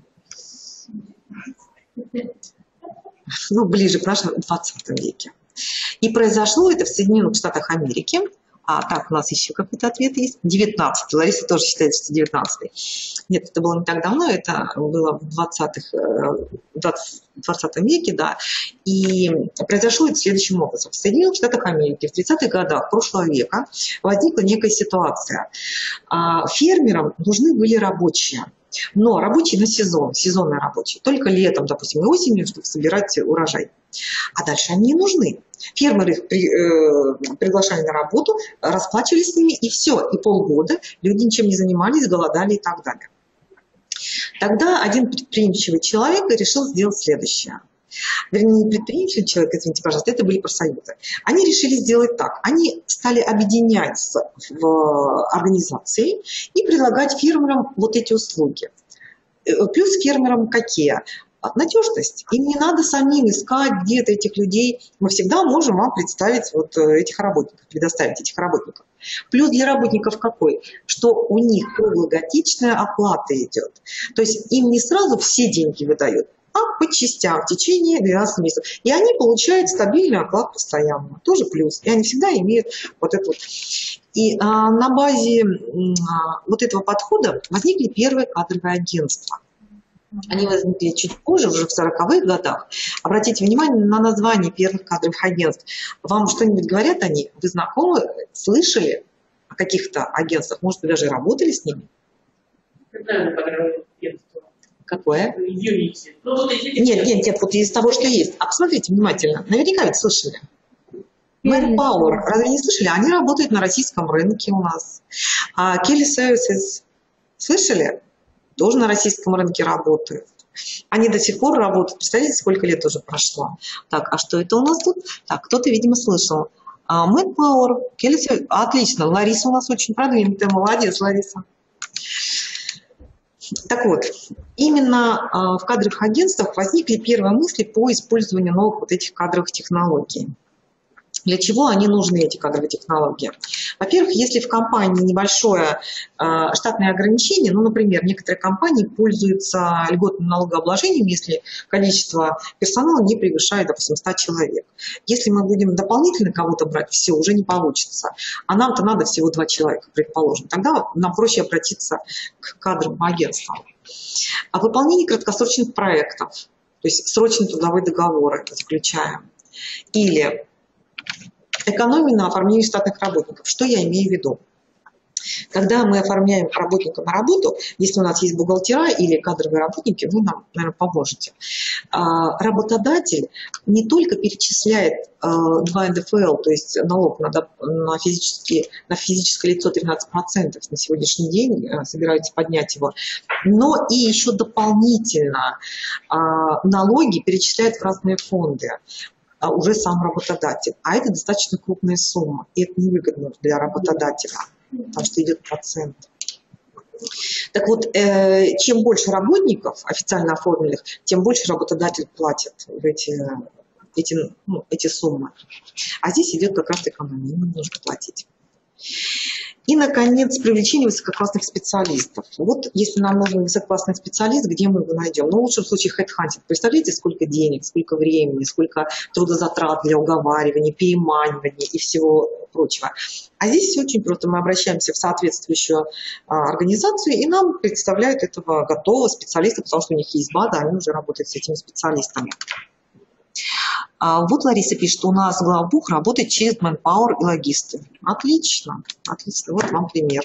Ну, ближе к нашему 20 веке. И произошло это в Соединенных Штатах Америки. А так, у нас еще какой-то ответ есть. 19-й. Лариса тоже считает, что 19-й. Нет, это было не так давно, это было в 20 веке, да. И произошло это следующим образом. В Соединенных Штатах Америки в 30-х годах прошлого века возникла некая ситуация. Фермерам нужны были рабочие. Но рабочие на сезон, сезонные рабочие, только летом, допустим, и осенью, чтобы собирать урожай. А дальше они не нужны. Фермеры их приглашали на работу, расплачивались с ними, и все. И полгода люди ничем не занимались, голодали и так далее. Тогда один предприимчивый человек решил сделать следующее. Вернее, не предприимчивый человек, извините, пожалуйста, это были профсоюзы. Они решили сделать так. Они стали объединяться в организации и предлагать фермерам вот эти услуги. Плюс фермерам какие? Надежность. Им не надо самим искать где-то этих людей. Мы всегда можем вам представить вот этих работников, предоставить этих работников. Плюс для работников какой? Что у них круглогодичная оплата идет. То есть им не сразу все деньги выдают, а по частям в течение 12 месяцев. И они получают стабильную оплату постоянно. Тоже плюс. И они всегда имеют вот это вот. И на базе вот этого подхода возникли первые кадровые агентства. Они возникли чуть позже, уже в 40-х годах. Обратите внимание на название первых кадровых агентств. Вам что-нибудь говорят они? Вы знакомы, слышали о каких-то агентствах? Может быть, даже работали с ними? Какое? Unity. Нет, вот из того, что есть. А посмотрите внимательно. Наверняка ведь слышали. Manpower. Разве не слышали? Они работают на российском рынке у нас. Kelly Services. Слышали? Тоже на российском рынке работают. Они до сих пор работают. Представляете, сколько лет уже прошло? Так, а что это у нас тут? Так, кто-то, видимо, слышал. Manpower. Kelly Services. Отлично. Лариса у нас очень продвинутая. Молодец, Лариса. Так вот, именно в кадровых агентствах возникли первые мысли по использованию новых вот этих кадровых технологий. Для чего они нужны, эти кадровые технологии? Во-первых, если в компании небольшое штатное ограничение, ну, например, некоторые компании пользуются льготным налогообложением, если количество персонала не превышает, допустим, 100 человек. Если мы будем дополнительно кого-то брать, все, уже не получится. А нам-то надо всего 2 человека, предположим. Тогда нам проще обратиться к кадровым агентствам. А выполнение краткосрочных проектов, то есть срочные трудовые договоры заключаем. Или экономия на оформлении штатных работников. Что я имею в виду? Когда мы оформляем работника на работу, если у нас есть бухгалтера или кадровые работники, вы нам, наверное, поможете. Работодатель не только перечисляет 2 НДФЛ, то есть налог на физическое лицо 13%, на сегодняшний день собираются поднять его, но и еще дополнительно налоги перечисляет в разные фонды. Уже сам работодатель. А это достаточно крупная сумма. И это невыгодно для работодателя, потому что идет процент. Так вот, чем больше работников официально оформленных, тем больше работодатель платит эти суммы. А здесь идет как раз экономия, не нужно платить. И, наконец, привлечение высококлассных специалистов. Вот если нам нужен высококлассный специалист, где мы его найдем? Ну, в лучшем случае хедхантинг. Представляете, сколько денег, сколько времени, сколько трудозатрат для уговаривания, переманивания и всего прочего. А здесь все очень просто. Мы обращаемся в соответствующую организацию, и нам представляют этого готового специалиста, потому что у них есть база, они уже работают с этими специалистами. Вот Лариса пишет, что у нас главбух работает через Manpower и логисты. Отлично, отлично. Вот вам пример.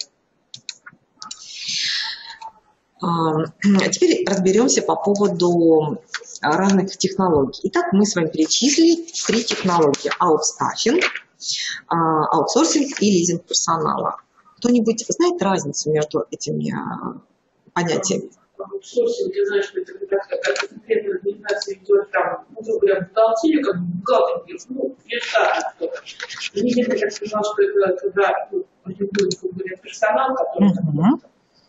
Теперь разберемся по поводу разных технологий. Итак, мы с вами перечислили 3 технологии. Аутстаффинг, аутсорсинг и лизинг персонала. Кто-нибудь знает разницу между этими понятиями? Аутсорсинг, я знаю, что это как конкретная организация идет там, ну, грубо говоря, бухгалтерию, как бухгалтер, ну, верстат что-то. Лизинг, я сказала, что это когда организует, грубо говоря, персонал, который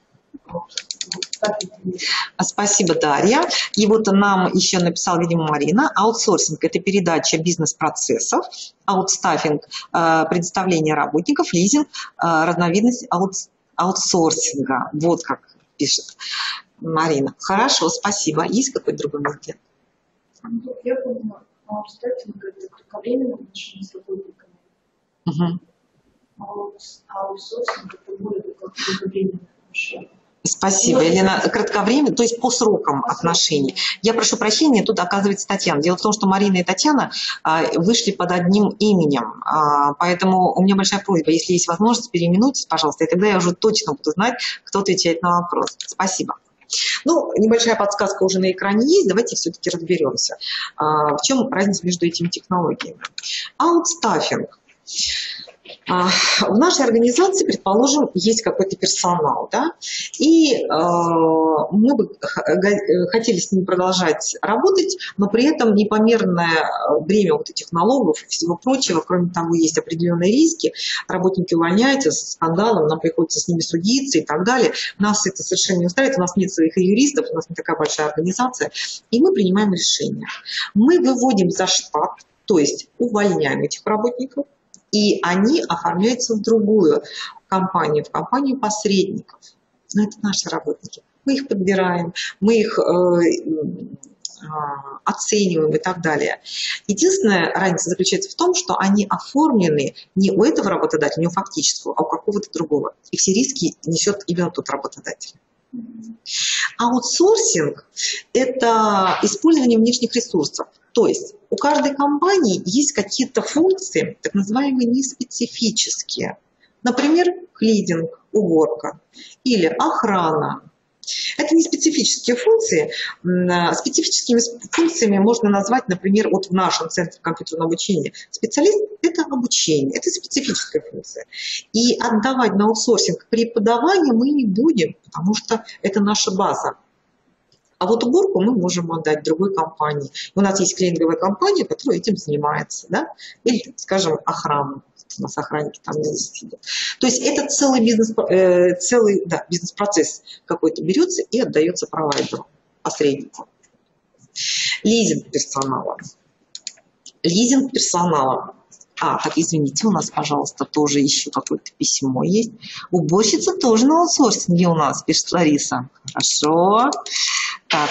Спасибо, Дарья. И вот нам еще написала, видимо, Марина. Аутсорсинг – это передача бизнес-процессов, аутстаффинг – предоставление работников, лизинг – разновидность аутсорсинга. Вот как пишет Марина. Хорошо, спасибо. Есть какой-то другой момент? Я думаю, аутстаффинг – это кратковременное отношение с работниками. Аутсорсинг – это более долговременное отношение. Спасибо, Елена. Кратковременно, то есть по срокам отношений. Я прошу прощения, тут оказывается Татьяна. Дело в том, что Марина и Татьяна вышли под одним именем. Поэтому у меня большая просьба, если есть возможность, переименуйтесь, пожалуйста, и тогда я уже точно буду знать, кто отвечает на вопрос. Спасибо. Ну, небольшая подсказка уже на экране есть. Давайте все-таки разберемся. В чем разница между этими технологиями? Аутстаффинг. В нашей организации, предположим, есть какой-то персонал, да, и мы бы хотели с ним продолжать работать, но при этом непомерное бремя вот этих налогов и всего прочего, кроме того, есть определенные риски, работники увольняются с скандалом, нам приходится с ними судиться и так далее. Нас это совершенно не устраивает, у нас нет своих юристов, у нас не такая большая организация, и мы принимаем решение. Мы выводим за штат, то есть увольняем этих работников, и они оформляются в другую компанию, в компанию посредников. Но это наши работники. Мы их подбираем, мы их оцениваем и так далее. Единственная разница заключается в том, что они оформлены не у этого работодателя, не у фактического, а у какого-то другого. И все риски несет именно тот работодатель. Аутсорсинг – это использование внешних ресурсов. То есть у каждой компании есть какие-то функции, так называемые неспецифические. Например, клининг, уборка или охрана. Это не специфические функции. Специфическими функциями можно назвать, например, вот в нашем центре компьютерного обучения. Специалист – это обучение, это специфическая функция. И отдавать на аутсорсинг преподавание мы не будем, потому что это наша база. А вот уборку мы можем отдать другой компании. У нас есть клининговая компания, которая этим занимается, да? Или, скажем, охрана. У нас охранники там не сидят. То есть это целый бизнес-процесс какой-то берется и отдается провайдеру, посреднику. Лизинг персонала. Лизинг персонала. Так, извините, у нас, пожалуйста, тоже еще какое-то письмо есть. Уборщица тоже на аутсорсинге у нас, пишет Лариса. Хорошо. Так,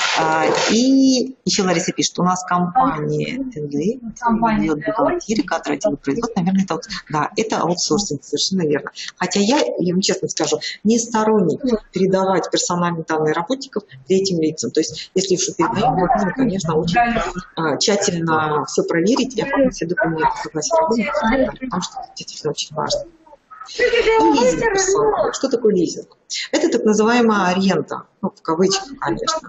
и еще Лариса пишет, у нас компания делает бухгалтерию, которая делает производство, наверное, это да, это аутсорсинг, совершенно верно. Хотя я вам честно скажу, не сторонник передавать персональные данные работников третьим лицам. То есть, если уж передаем, нужно, конечно, очень тщательно все проверить и оформить все документы, согласие работников, потому что это действительно очень важно. И лизинг персонала. Что такое лизинг? Это так называемая аренда, ну, в кавычках, конечно.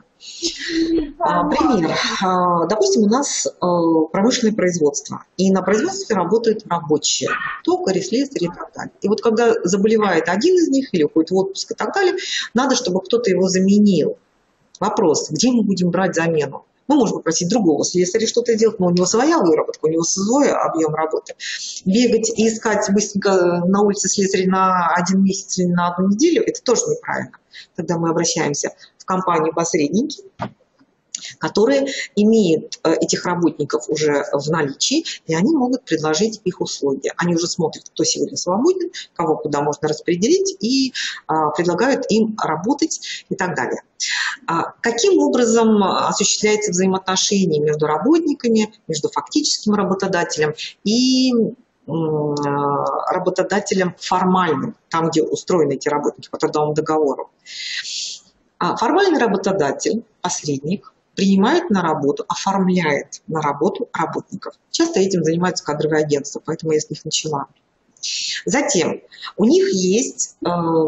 Пример. Допустим, у нас промышленное производство, и на производстве работают рабочие, токари, слесари и так далее. И вот когда заболевает один из них или уходит в отпуск и так далее, надо, чтобы кто-то его заменил. Вопрос, где мы будем брать замену? Мы можем попросить другого слесаря что-то сделать, но у него своя выработка, у него свой объем работы. Бегать и искать быстренько на улице слесаря на 1 месяц или на 1 неделю – это тоже неправильно. Тогда мы обращаемся в компанию посредники, которые имеют этих работников уже в наличии, и они могут предложить их услуги. Они уже смотрят, кто сегодня свободен, кого куда можно распределить, и предлагают им работать и так далее. Каким образом осуществляется взаимоотношение между работниками, между фактическим работодателем и работодателем формальным, там, где устроены эти работники по трудовому договору? Формальный работодатель, посредник, принимает на работу, оформляет на работу работников. Часто этим занимаются кадровые агентства, поэтому я с них начала. Затем у них есть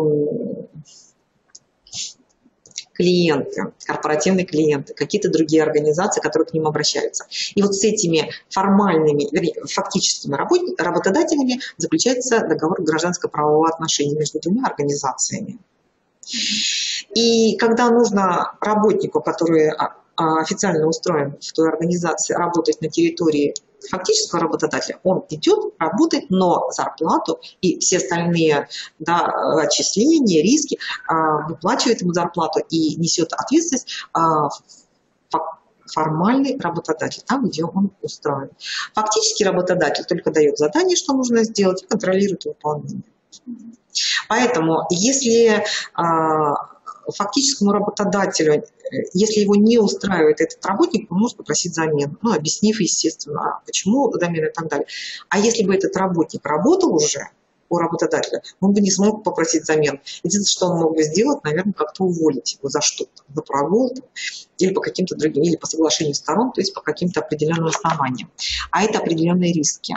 клиенты, корпоративные клиенты, какие-то другие организации, которые к ним обращаются. И вот с этими формальными, вернее, фактическими работодателями заключается договор гражданско-правового отношения между двумя организациями. И когда нужно работнику, который официально устроен в той организации, работать на территории фактического работодателя, он идет, работает, но зарплату и все остальные отчисления, риски выплачивает ему зарплату и несет ответственность формальный работодатель, там, где он устроен. Фактический работодатель только дает задание, что нужно сделать, и контролирует выполнение. Поэтому, если фактическому работодателю, если его не устраивает этот работник, он может попросить замену, объяснив, естественно, почему замена и так далее. А если бы этот работник работал уже у работодателя, он бы не смог попросить замену. Единственное, что он мог бы сделать, наверное, как-то уволить его за что-то, за прогул, или по каким-то другим, или по соглашению сторон, то есть по каким-то определенным основаниям. А это определенные риски.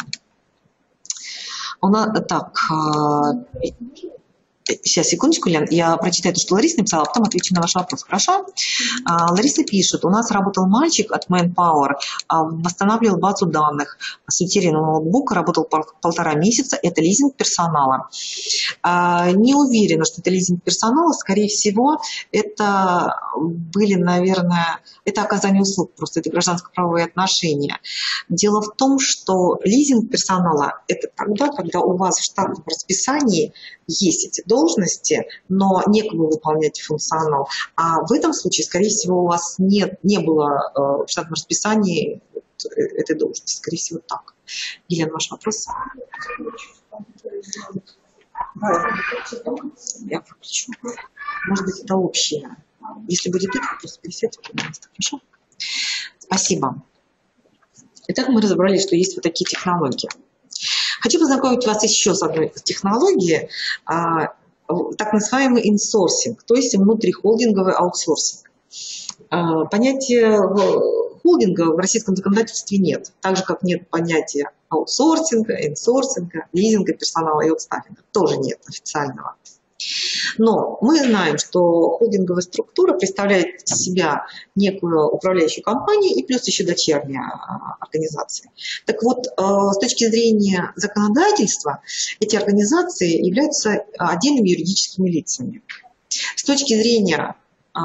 Сейчас, секундочку, Лен, я прочитаю то, что Лариса написала, а потом отвечу на ваш вопрос, хорошо? Лариса пишет: у нас работал мальчик от Manpower, восстанавливал базу данных с утерянного ноутбука, работал 1,5 месяца, это лизинг персонала. Не уверена, что это лизинг персонала, скорее всего, это были, наверное, это оказание услуг, просто это гражданско-правовые отношения. Дело в том, что лизинг персонала – это тогда, когда у вас в штатном расписании есть эти должности, но некому выполнять функционал. А в этом случае, скорее всего, у вас не было в штатном расписании этой должности. Скорее всего, так. Елена, ваш вопрос? Я выключу. Может быть, это общее. Если будет это, просто пересядьте, пожалуйста. Хорошо? Спасибо. Итак, мы разобрались, что есть вот такие технологии. Хочу познакомить вас еще с одной технологией, так называемый инсорсинг, то есть внутрихолдинговый аутсорсинг. Понятия холдинга в российском законодательстве нет, так же, как нет понятия аутсорсинга, инсорсинга, лизинга персонала и аутстаффинга. Тоже нет официального. Но мы знаем, что холдинговая структура представляет из себя некую управляющую компанию и плюс еще дочерняя организация. Так вот, с точки зрения законодательства, эти организации являются отдельными юридическими лицами. С точки зрения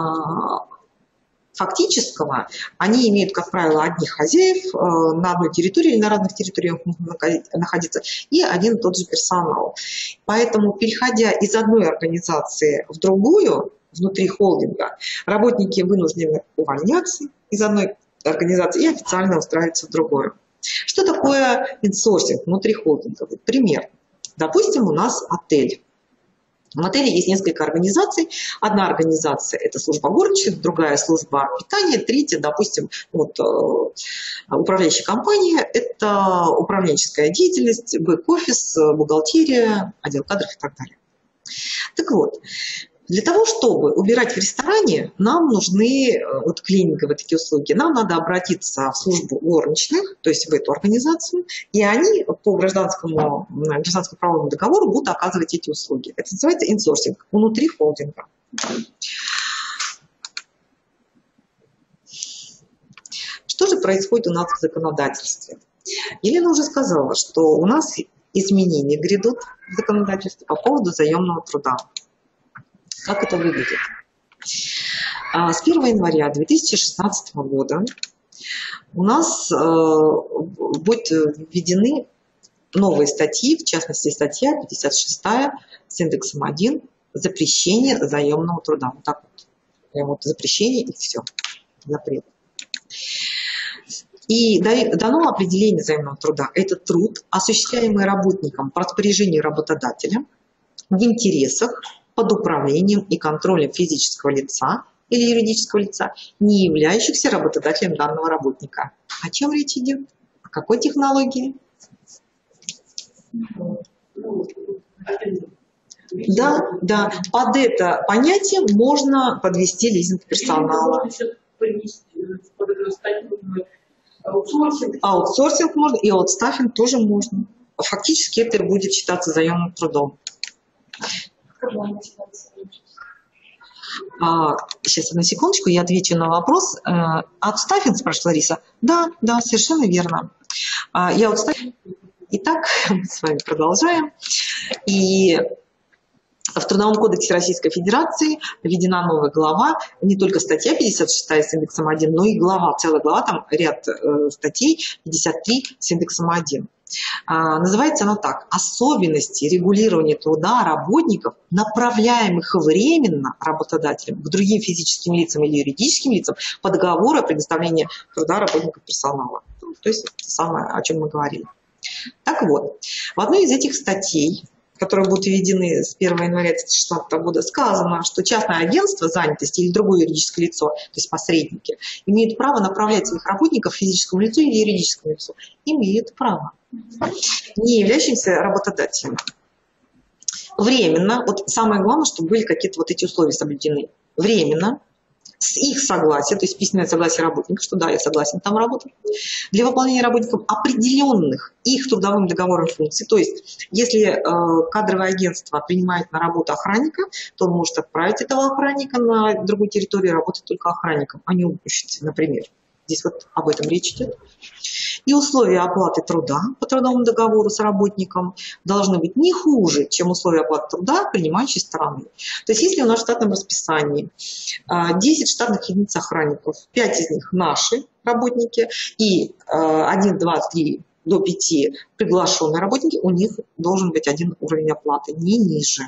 фактического, они имеют, как правило, одних хозяев на одной территории или на разных территориях находиться, и один и тот же персонал. Поэтому, переходя из одной организации в другую, внутри холдинга, работники вынуждены увольняться из одной организации и официально устраиваться в другую. Что такое инсорсинг внутри холдинга? Пример. Допустим, у нас отель. В отеле есть несколько организаций. Одна организация – это служба горничных, другая – служба питания, третья, допустим, управляющая компания – это управленческая деятельность, бэк-офис, бухгалтерия, отдел кадров и так далее. Так вот, для того, чтобы убирать в ресторане, нам нужны клининговые такие услуги. Нам надо обратиться в службу горничных, то есть в эту организацию, и они по гражданско-правовому договору будут оказывать эти услуги. Это называется инсорсинг внутри холдинга. Что же происходит у нас в законодательстве? Елена уже сказала, что у нас изменения грядут в законодательстве по поводу заемного труда. Как это выглядит? С 1 января 2016 года у нас будут введены новые статьи, в частности статья 56 с индексом 1 «Запрещение заемного труда». Вот так вот. Прямо запрещение и все. Запрет. И дано определение взаимного труда. Это труд, осуществляемый работником по распоряжению работодателя в интересах, под управлением и контролем физического лица или юридического лица, не являющихся работодателем данного работника. О чем речь идет? О какой технологии? Да, под это понятие можно подвести лизинг персонала. Аутсорсинг можно, и аутстаффинг тоже можно. Фактически это будет считаться заемным трудом. Сейчас, одну секундочку, я отвечу на вопрос. Аутстаффинг, спрашивала Лариса? Да, совершенно верно. Итак, мы с вами продолжаем. И в Трудовом кодексе Российской Федерации введена новая глава, не только статья 56 с индексом 1, но и глава, целая глава, там ряд статей 53 с индексом 1. Называется она так: «Особенности регулирования труда работников, направляемых временно работодателем к другим физическим лицам или юридическим лицам по договору о предоставлении труда работников персонала». То есть это самое, о чем мы говорили. Так вот, в одной из этих статей, которые будут введены с 1 января 2016 года, сказано, что частное агентство занятости или другое юридическое лицо, то есть посредники, имеют право направлять своих работников физическому лицу или юридическому лицу. Имеют право, не являющимся работодателем. Временно, вот самое главное, чтобы были какие-то вот эти условия соблюдены. Временно, с их согласия, то есть письменное согласие работника, что да, я согласен там работать, для выполнения работникам определенных их трудовым договором функций. То есть если кадровое агентство принимает на работу охранника, то он может отправить этого охранника на другую территорию, работать только охранником, а не уборщицей, например. Здесь вот об этом речь идет. И условия оплаты труда по трудовому договору с работником должны быть не хуже, чем условия оплаты труда принимающей стороны. То есть если у нас в штатном расписании 10 штатных единиц охранников, 5 из них наши работники и 1, 2, 3 до 5 приглашенные работники, у них должен быть один уровень оплаты, не ниже.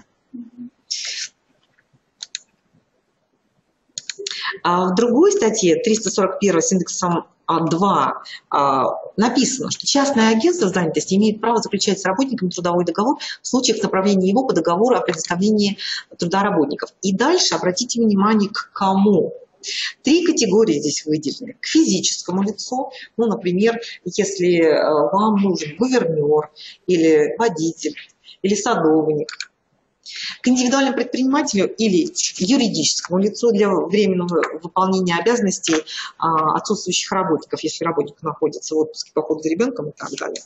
В другой статье, 341 с индексом 2, написано, что частное агентство занятости имеет право заключать с работником трудовой договор в случаях направления его по договору о предоставлении труда работников. И дальше обратите внимание, к кому. 3 категории здесь выделены. К физическому лицу, ну, например, если вам нужен гувернер или водитель или садовник. К индивидуальному предпринимателю или юридическому лицу для временного выполнения обязанностей отсутствующих работников, если работник находится в отпуске по уходу за ребенком и так далее.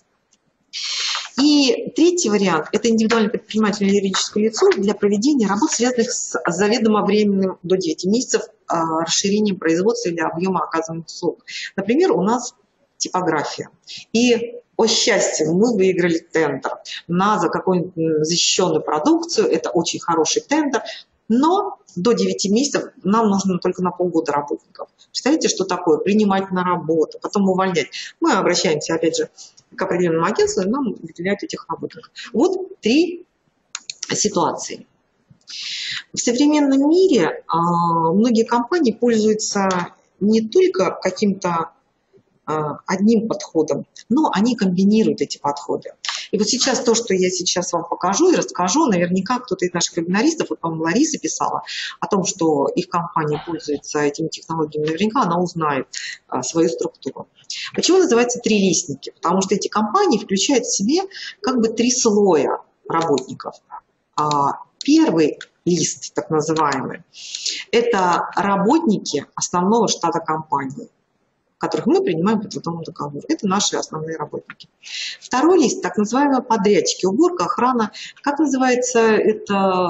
И третий вариант – это индивидуальный предприниматель или юридическое лицо для проведения работ, связанных с заведомо временным до 9 месяцев расширением производства или объема оказанных услуг. Например, у нас типография. И о счастье, мы выиграли тендер за какую-нибудь защищенную продукцию, это очень хороший тендер, но до 9 месяцев нам нужно только на полгода работников. Представляете, что такое? Принимать на работу, потом увольнять. Мы обращаемся, опять же, к определенному агентству, и нам выделяют этих работников. Вот 3 ситуации. В современном мире многие компании пользуются не только каким-то одним подходом, но они комбинируют эти подходы. И вот сейчас то, что я сейчас вам покажу и расскажу, наверняка кто-то из наших вебинаристов, вот, по-моему, Лариса писала о том, что их компания пользуется этими технологиями, наверняка она узнает свою структуру. Почему называется 3 листники? Потому что эти компании включают в себе как бы 3 слоя работников. Первый лист, так называемый, это работники основного штата компании, которых мы принимаем по трудовому договору. Это наши основные работники. Второй лист, так называемые подрядчики, уборка, охрана. Как называется эта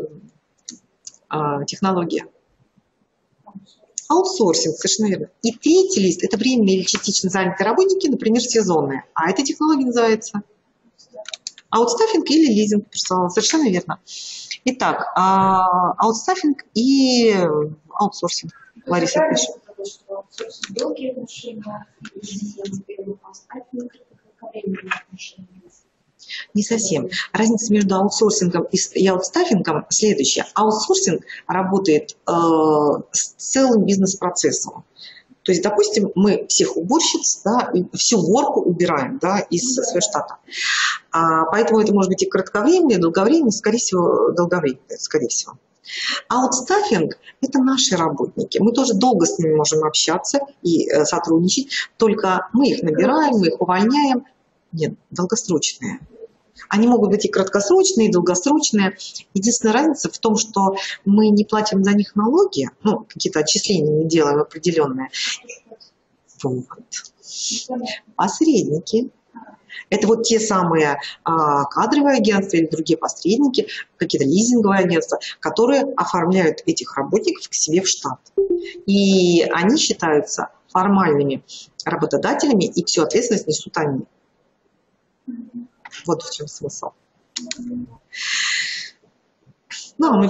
технология? Аутсорсинг, совершенно верно. И третий лист – это временные или частично занятые работники, например, сезонные. А эта технология называется аутстаффинг или лизинг персонала. Совершенно верно. Итак, аутстаффинг и аутсорсинг. Лариса пишет. Долгие отношения, не совсем. Разница между аутсорсингом и аутстаффингом следующая. Аутсорсинг работает с целым бизнес-процессом. То есть, допустим, мы всех уборщиц, да, всю уборку убираем, да, из своего штата. Поэтому это может быть и кратковременное, и долговременное, скорее всего, долговременное, скорее всего. А вот стаффинг – это наши работники. Мы тоже долго с ними можем общаться и сотрудничать, только мы их набираем, мы их увольняем. Нет, долгосрочные. Они могут быть и краткосрочные, и долгосрочные. Единственная разница в том, что мы не платим за них налоги, ну, какие-то отчисления не делаем определенные. Вот. Посредники. Это вот те самые кадровые агентства или другие посредники, какие-то лизинговые агентства, которые оформляют этих работников к себе в штат. И они считаются формальными работодателями, и всю ответственность несут они. Вот в чем смысл. Ну, мы...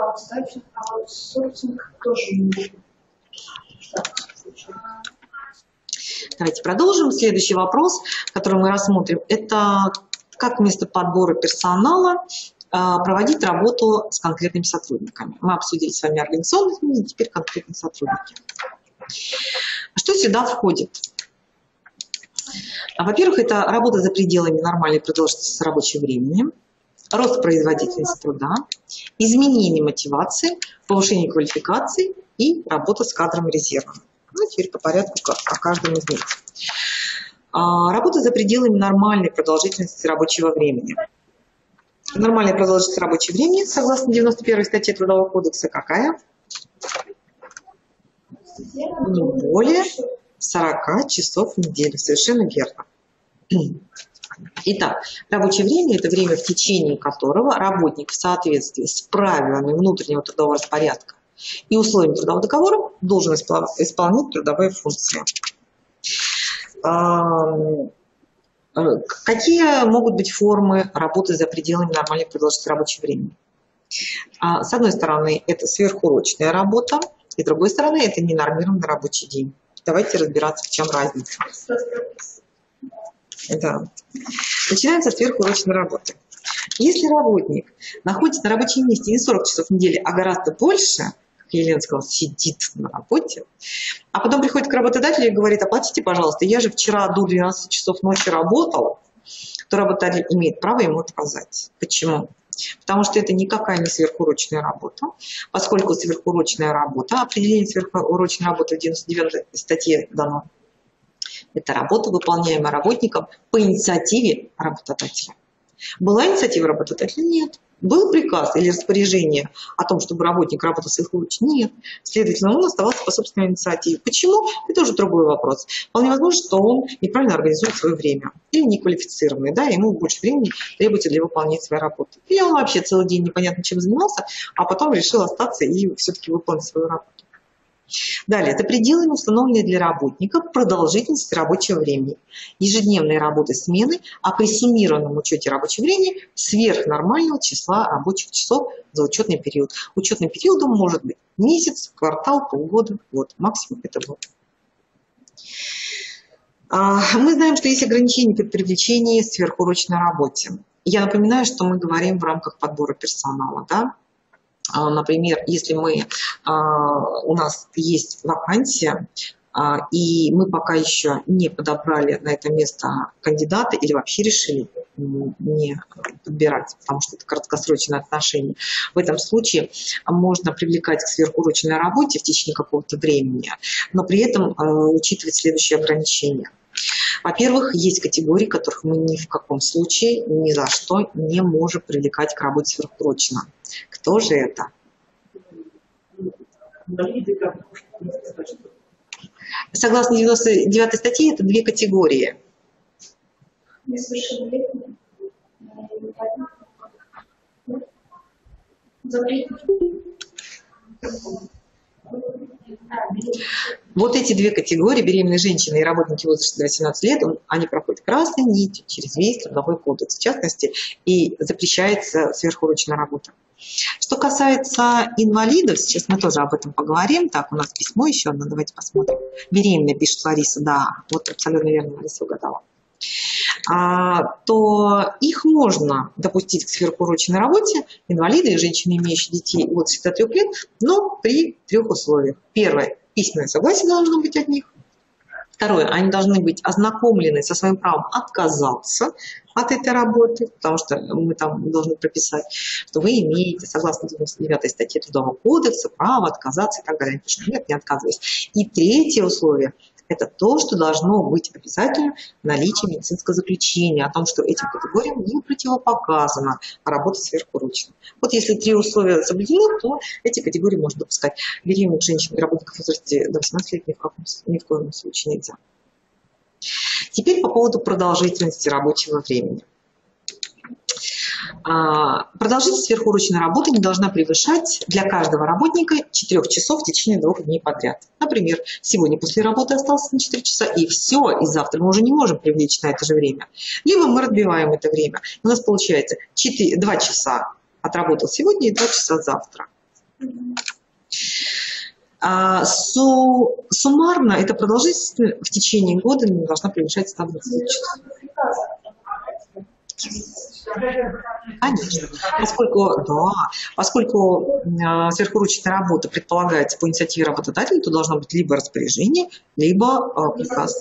Давайте продолжим. Следующий вопрос, который мы рассмотрим, это как вместо подбора персонала проводить работу с конкретными сотрудниками. Мы обсудили с вами организационные изменения, теперь конкретные сотрудники. Что сюда входит? Во-первых, это работа за пределами нормальной продолжительности рабочего времени, рост производительности труда, изменение мотивации, повышение квалификации и работа с кадровым резервом. Ну, теперь по порядку о каждом из них. Работа за пределами нормальной продолжительности рабочего времени. Нормальная продолжительность рабочего времени, согласно 91 статье Трудового кодекса, какая? Не более 40 часов в неделю. Совершенно верно. Итак, рабочее время – это время, в течение которого работник в соответствии с правилами внутреннего трудового распорядка и условиями трудового договора должен исполнять трудовые функции. Какие могут быть формы работы за пределами нормальной продолжительности рабочего времени? С одной стороны, это сверхурочная работа, и с другой стороны, это ненормированный рабочий день. Давайте разбираться, в чем разница. Да. Начинаем со сверхурочной работы. Если работник находится на рабочем месте не 40 часов в неделю, а гораздо больше, как Елена сказала, сидит на работе, а потом приходит к работодателю и говорит: оплатите, пожалуйста, я же вчера до 12 часов ночи работал, то работодатель имеет право ему отказать. Почему? Потому что это никакая не сверхурочная работа, поскольку сверхурочная работа, определение сверхурочной работы в 99 статье дано, это работа, выполняемая работником по инициативе работодателя. Была инициатива работодателя? Нет. Был приказ или распоряжение о том, чтобы работник работал сверхурочно? Нет. Следовательно, он оставался по собственной инициативе. Почему? Это уже другой вопрос. Вполне возможно, что он неправильно организует свое время. Или неквалифицированный, да, ему больше времени требуется для выполнения своей работы. Или он вообще целый день непонятно чем занимался, а потом решил остаться и все-таки выполнить свою работу. Далее, это пределы, установленные для работника продолжительности рабочего времени, ежедневной работы смены, а при суммированном учете рабочего времени сверхнормального числа рабочих часов за учетный период. Учетным периодом может быть месяц, квартал, полгода, год. Максимум это год. Мы знаем, что есть ограничения при привлечении сверхурочной работе. Я напоминаю, что мы говорим в рамках подбора персонала, да? Например, если у нас есть вакансия, и мы пока еще не подобрали на это место кандидата или вообще решили не подбирать, потому что это краткосрочное отношение, в этом случае можно привлекать к сверхурочной работе в течение какого-то времени, но при этом учитывать следующие ограничения. Во-первых, есть категории, которых мы ни в каком случае, ни за что не можем привлекать к работе сверхурочно. Кто же это? Согласно 99 статье, это две категории. Несовершеннолетние. Вот эти две категории, беременные женщины и работники в возрасте до 18 лет, они проходят красной нитью через весь трудовой кодекс, в частности, и запрещается сверхурочная работа. Что касается инвалидов, сейчас мы тоже об этом поговорим. Так, у нас письмо еще одно, давайте посмотрим. Беременная, пишет Лариса, да, вот абсолютно верно, Лариса угадала. То их можно допустить к сверхурочной работе, инвалиды и женщины, имеющие детей от 63 лет, но при трех условиях. Первое. Письменное согласие должно быть от них. Второе, они должны быть ознакомлены со своим правом отказаться от этой работы, потому что мы там должны прописать, что вы имеете, согласно 99 статье Трудового кодекса, право отказаться и так далее. Нет, не отказываюсь. И третье условие – это то, что должно быть обязательно наличие медицинского заключения о том, что этим категориям не противопоказано работать сверхурочно. Вот если 3 условия соблюдены, то эти категории можно допускать. Беременных женщин и работников в возрасте до 18 лет ни в коем случае нельзя. Теперь по поводу продолжительности рабочего времени. Продолжительность сверхурочной работы не должна превышать для каждого работника 4 часов в течение 2 дней подряд. Например, сегодня после работы остался на 4 часа, и все, и завтра мы уже не можем привлечь на это же время. Либо мы разбиваем это время. У нас получается 2 часа отработал сегодня и 2 часа завтра. Суммарно эта продолжительность в течение года не должна превышать 120 часов. Конечно, поскольку сверхурочная работа предполагается по инициативе работодателя, то должно быть либо распоряжение, либо приказ.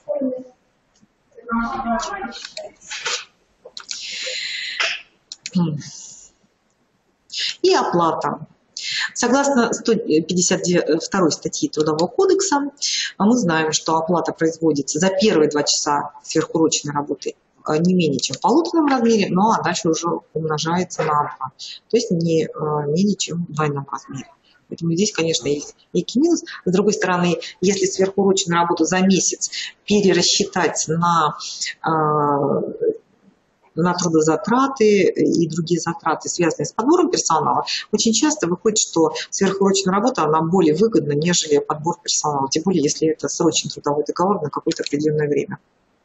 И оплата. Согласно 152 статьи Трудового кодекса, мы знаем, что оплата производится за первые 2 часа сверхурочной работы не менее чем в полуторном размере, но дальше уже умножается на 2, то есть не менее чем в двойном размере. Поэтому здесь, конечно, есть некий минус. С другой стороны, если сверхурочную работу за месяц перерасчитать на трудозатраты и другие затраты, связанные с подбором персонала, очень часто выходит, что сверхурочная работа, она более выгодна, нежели подбор персонала, тем более, если это срочный трудовой договор на какое-то определенное время.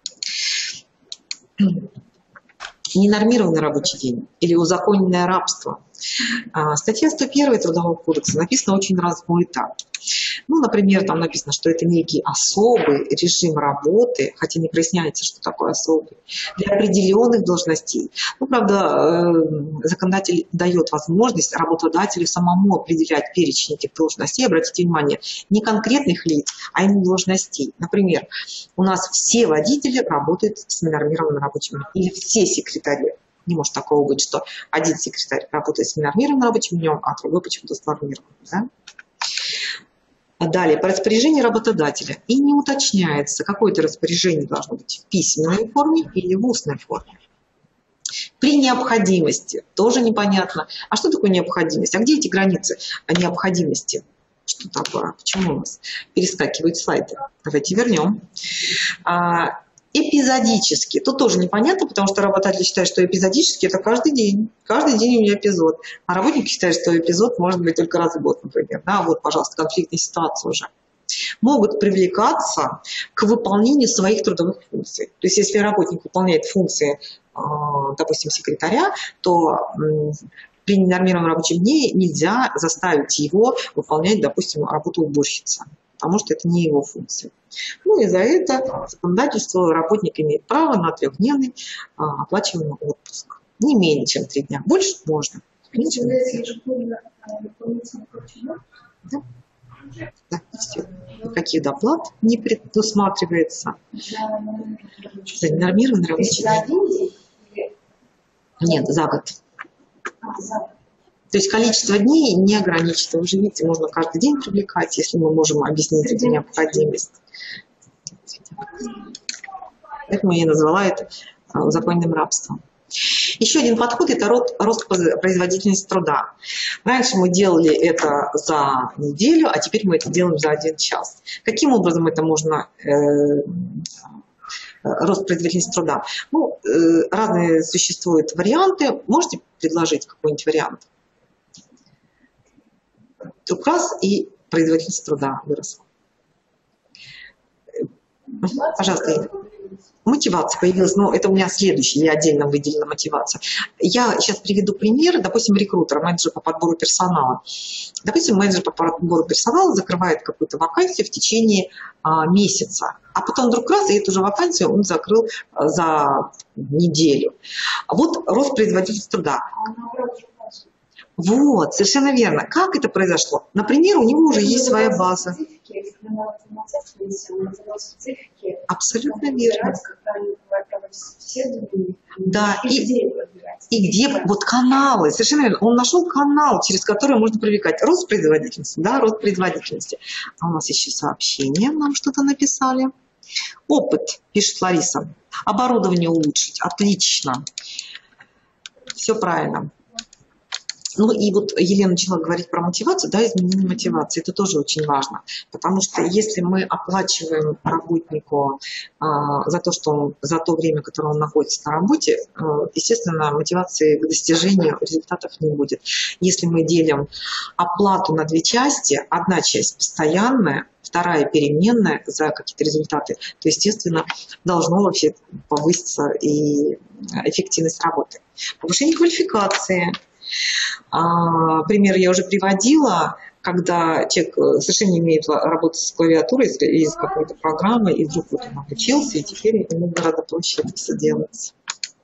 Ненормированный рабочий день или узаконенное рабство. Статья 101 Трудового кодекса написана очень размыто. Ну, например, там написано, что это некий особый режим работы, хотя не проясняется, что такое особый, для определенных должностей. Ну, правда, законодатель дает возможность работодателю самому определять перечень этих должностей. Обратите внимание, не конкретных лиц, а именно должностей. Например, у нас все водители работают с ненормированным рабочим днем, или все секретари. Не может такого быть, что один секретарь работает с ненормированным рабочим днем, а другой почему-то с нормированным. Да? Далее, по распоряжению работодателя. И не уточняется, какое-то распоряжение должно быть в письменной форме или в устной форме. При необходимости тоже непонятно. А что такое необходимость? А где эти границы необходимости? Что такое? Почему у нас перескакивают слайды? Давайте вернем. Эпизодически. Тут тоже непонятно, потому что работодатель считает, что эпизодически это каждый день. Каждый день у меня эпизод. А работники считают, что эпизод может быть только раз в год, например. Да, вот, пожалуйста, конфликтная ситуация уже. Могут привлекаться к выполнению своих трудовых функций. То есть, если работник выполняет функции, допустим, секретаря, то при ненормированном рабочем дне нельзя заставить его выполнять, допустим, работу уборщицы, потому что это не его функция. Ну и за это законодательство работник имеет право на 3-дневный оплачиваемый отпуск. Не менее чем 3 дня. Больше можно. Да. Да, все. Никаких доплат не предусматривается. За ненормированный рабочий день. Нет, за год. То есть количество дней не ограничено. Вы же видите, можно каждый день привлекать, если мы можем объяснить эту необходимость. Поэтому я назвала это узаконенным рабством. Еще один подход – это рост производительности труда. Раньше мы делали это за неделю, а теперь мы это делаем за 1 час. Каким образом это можно рост производительности труда? Ну, разные существуют варианты. Можете предложить какой-нибудь вариант? Указ и производительность труда выросла. Пожалуйста. Мотивация появилась, но это у меня следующий, я отдельно выделила мотивацию. Я сейчас приведу пример, допустим, рекрутера, менеджер по подбору персонала. Допустим, менеджер по подбору персонала закрывает какую-то вакансию в течение месяца, а потом вдруг раз, и эту же вакансию он закрыл за неделю. Вот рост производительности труда. Вот, совершенно верно. Как это произошло? Например, у него уже есть своя база. Абсолютно верно. Да, и где вот каналы, совершенно верно. Он нашел канал, через который можно привлекать рост производительности, да, рост производительности. А у нас еще сообщение, нам что-то написали. Опыт, пишет Лариса. Оборудование улучшить. Отлично. Все правильно. Ну и вот Елена начала говорить про мотивацию, да, изменение мотивации. Это тоже очень важно, потому что если мы оплачиваем работнику за то время, которое он находится на работе, естественно, мотивации к достижению результатов не будет. Если мы делим оплату на две части, одна часть постоянная, вторая переменная за какие-то результаты, то, естественно, должно вообще повыситься и эффективность работы. Повышение квалификации. Пример я уже приводила, когда человек совершенно не умеет работать с клавиатурой из какой-то программы, и вдруг вот он обучился, и теперь ему гораздо проще это все делать.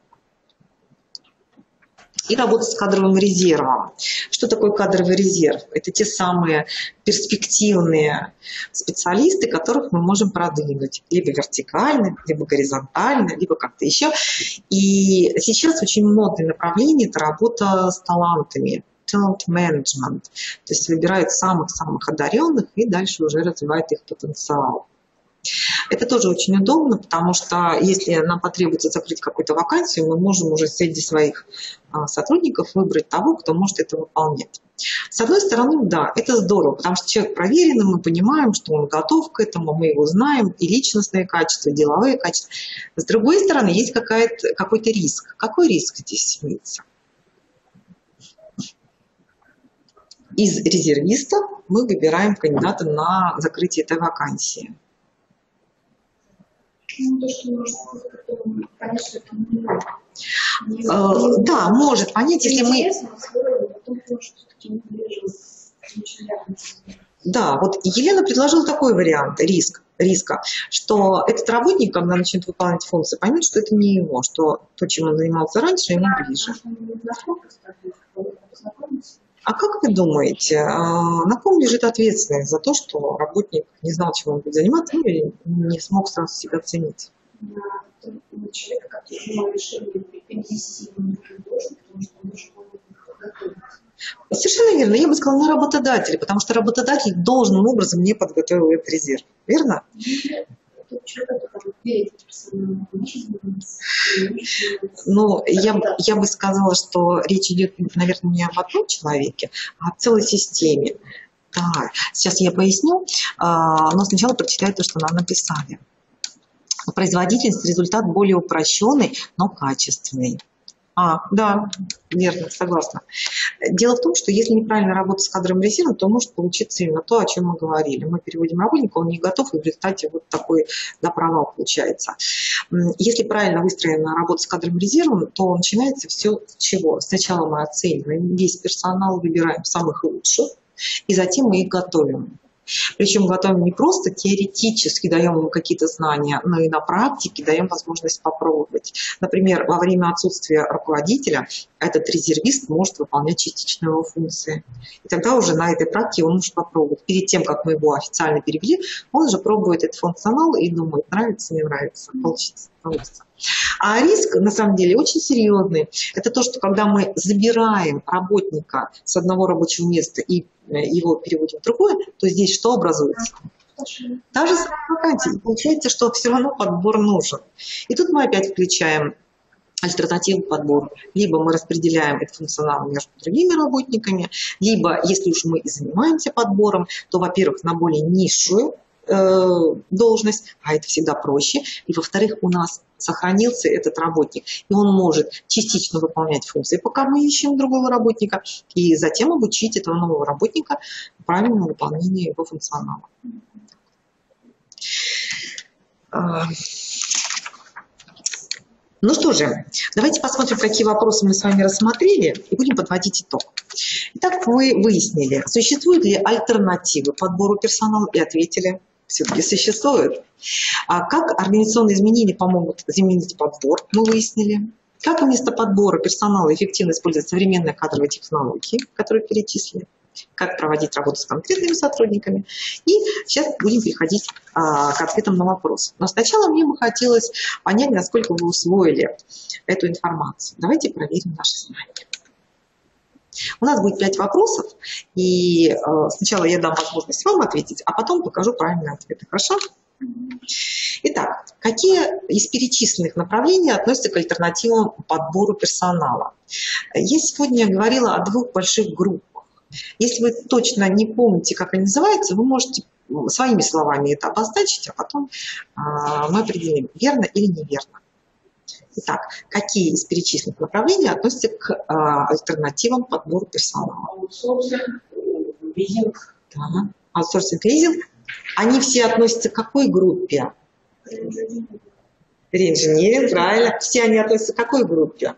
И работать с кадровым резервом. Что такое кадровый резерв? Это те самые перспективные специалисты, которых мы можем продвинуть. Либо вертикально, либо горизонтально, либо как-то еще. И сейчас очень модное направление – это работа с талантами. Talent management. То есть выбирают самых-самых одаренных и дальше уже развивают их потенциал. Это тоже очень удобно, потому что если нам потребуется закрыть какую-то вакансию, мы можем уже среди своих сотрудников выбрать того, кто может это выполнять. С одной стороны, да, это здорово, потому что человек проверенный, мы понимаем, что он готов к этому, мы его знаем, и личностные качества, и деловые качества. С другой стороны, есть какой-то риск. Какой риск здесь имеется? Из резервиста мы выбираем кандидата на закрытие этой вакансии. Ну, то, что можно понять, что это не да, может понять, если мы... Да, вот Елена предложила такой вариант риска, что этот работник, когда начнет выполнять функции, поймет, что это не его, что то, чем он занимался раньше, ему ближе. А как вы думаете, на ком лежит ответственность за то, что работник не знал, чем он будет заниматься, или не смог сразу себя оценить? На человека, который принимал решение перенести его на должность, потому что он уже готовится. Совершенно верно. Я бы сказала, на работодателя, потому что работодатель должным образом не подготовил этот резерв. Верно? Ну, я бы сказала, что речь идет, наверное, не об одном человеке, а о целой системе. Да. Сейчас я поясню, но сначала прочитаю то, что нам написали. Производительность – результат более упрощенный, но качественный. Да, верно, согласна. Дело в том, что если неправильно работать с кадровым резервом, то может получиться именно то, о чем мы говорили. Мы переводим работника, он не готов, и в результате вот такой провал получается. Если правильно выстроена работа с кадровым резервом, то начинается все с чего? Сначала мы оцениваем весь персонал, выбираем самых лучших, и затем мы их готовим. Причем готовим не просто теоретически, даем ему какие-то знания, но и на практике даем возможность попробовать. Например, во время отсутствия руководителя этот резервист может выполнять частично его функции. И тогда уже на этой практике он может попробовать. Перед тем, как мы его официально перевели, он уже пробует этот функционал и думает, нравится, не нравится, получится. А риск, на самом деле, очень серьезный. Это то, что когда мы забираем работника с одного рабочего места и его переводим в другое, то здесь что образуется? Та же самая вакансия. И получается, что все равно подбор нужен. И тут мы опять включаем альтернативный подбор. Либо мы распределяем этот функционал между другими работниками, либо, если уж мы и занимаемся подбором, то, во-первых, на более низшую должность, а это всегда проще. И, во-вторых, у нас сохранился этот работник, и он может частично выполнять функции, пока мы ищем другого работника, и затем обучить этого нового работника правильному выполнению его функционала. Ну что же, давайте посмотрим, какие вопросы мы с вами рассмотрели, и будем подводить итог. Итак, мы выяснили, существуют ли альтернативы подбору персонала, и ответили, все-таки существуют. А как организационные изменения помогут изменить подбор, мы выяснили. Как вместо подбора персонала эффективно использовать современные кадровые технологии, которые перечислили, как проводить работу с конкретными сотрудниками. И сейчас будем переходить к ответам на вопрос. Но сначала мне бы хотелось понять, насколько вы усвоили эту информацию. Давайте проверим наши знания. У нас будет 5 вопросов, и сначала я дам возможность вам ответить, а потом покажу правильные ответы. Хорошо? Итак, какие из перечисленных направлений относятся к альтернативам подбору персонала? Я сегодня говорила о 2 больших группах. Если вы точно не помните, как они называются, вы можете своими словами это обозначить, а потом мы определим, верно или неверно. Итак, какие из перечисленных направлений относятся к альтернативам подбора персонала? Аутсорсинг, лизинг. Да. Аутсорсинг, лизинг. Они все относятся к какой группе? Реинжиниринг, правильно. Все они относятся к какой группе?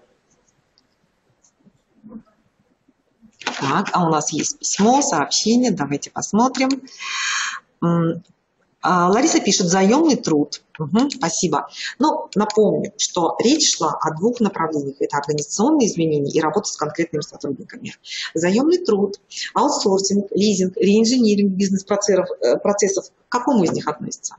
Так, а у нас есть письмо, сообщение, давайте посмотрим. Лариса пишет: заемный труд. Угу, спасибо. Но напомню, что речь шла о 2 направлениях. Это организационные изменения и работа с конкретными сотрудниками. Заемный труд, аутсорсинг, лизинг, реинжиниринг бизнес-процессов. К какому из них относится?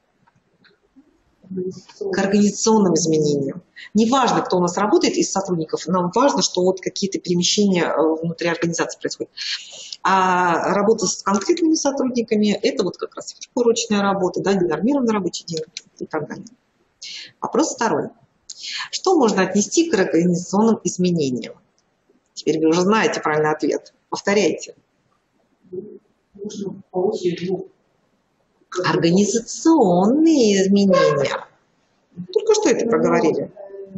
К организационным изменениям. Неважно, кто у нас работает из сотрудников, нам важно, что вот какие-то перемещения внутри организации происходят. А работа с конкретными сотрудниками – это вот как раз сверхурочная работа, да, ненормированный рабочий день и так далее. Вопрос второй. Что можно отнести к организационным изменениям? Теперь вы уже знаете правильный ответ. Повторяйте. Нужно повысить, организационные изменения. Только что это проговорили.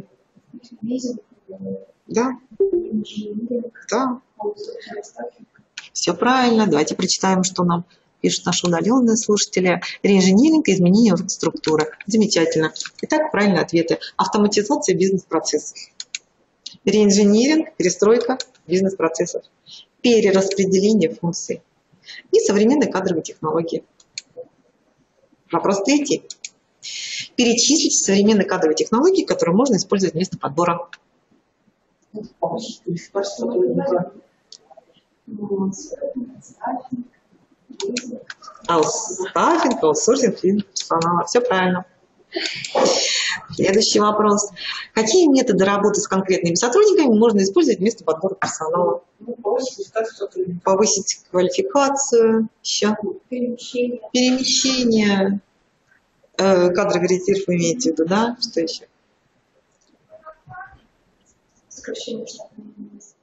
Да. Да. Все правильно. Давайте прочитаем, что нам пишут наши удаленные слушатели. Реинжиниринг и изменение структуры. Замечательно. Итак, правильные ответы. Автоматизация бизнес-процессов. Реинжиниринг, перестройка бизнес-процессов. Перераспределение функций. И современные кадровые технологии. Вопрос третий. Перечислить современные кадровые технологии, которые можно использовать вместо подбора. Стаффинг, аутсорсинг, персонала. Все правильно. Следующий вопрос. Какие методы работы с конкретными сотрудниками можно использовать вместо подбора персонала? Повысить квалификацию. Еще. Перемещение. Кадровый резерв вы имеете в виду, да? Что еще? Сокращение штатного места.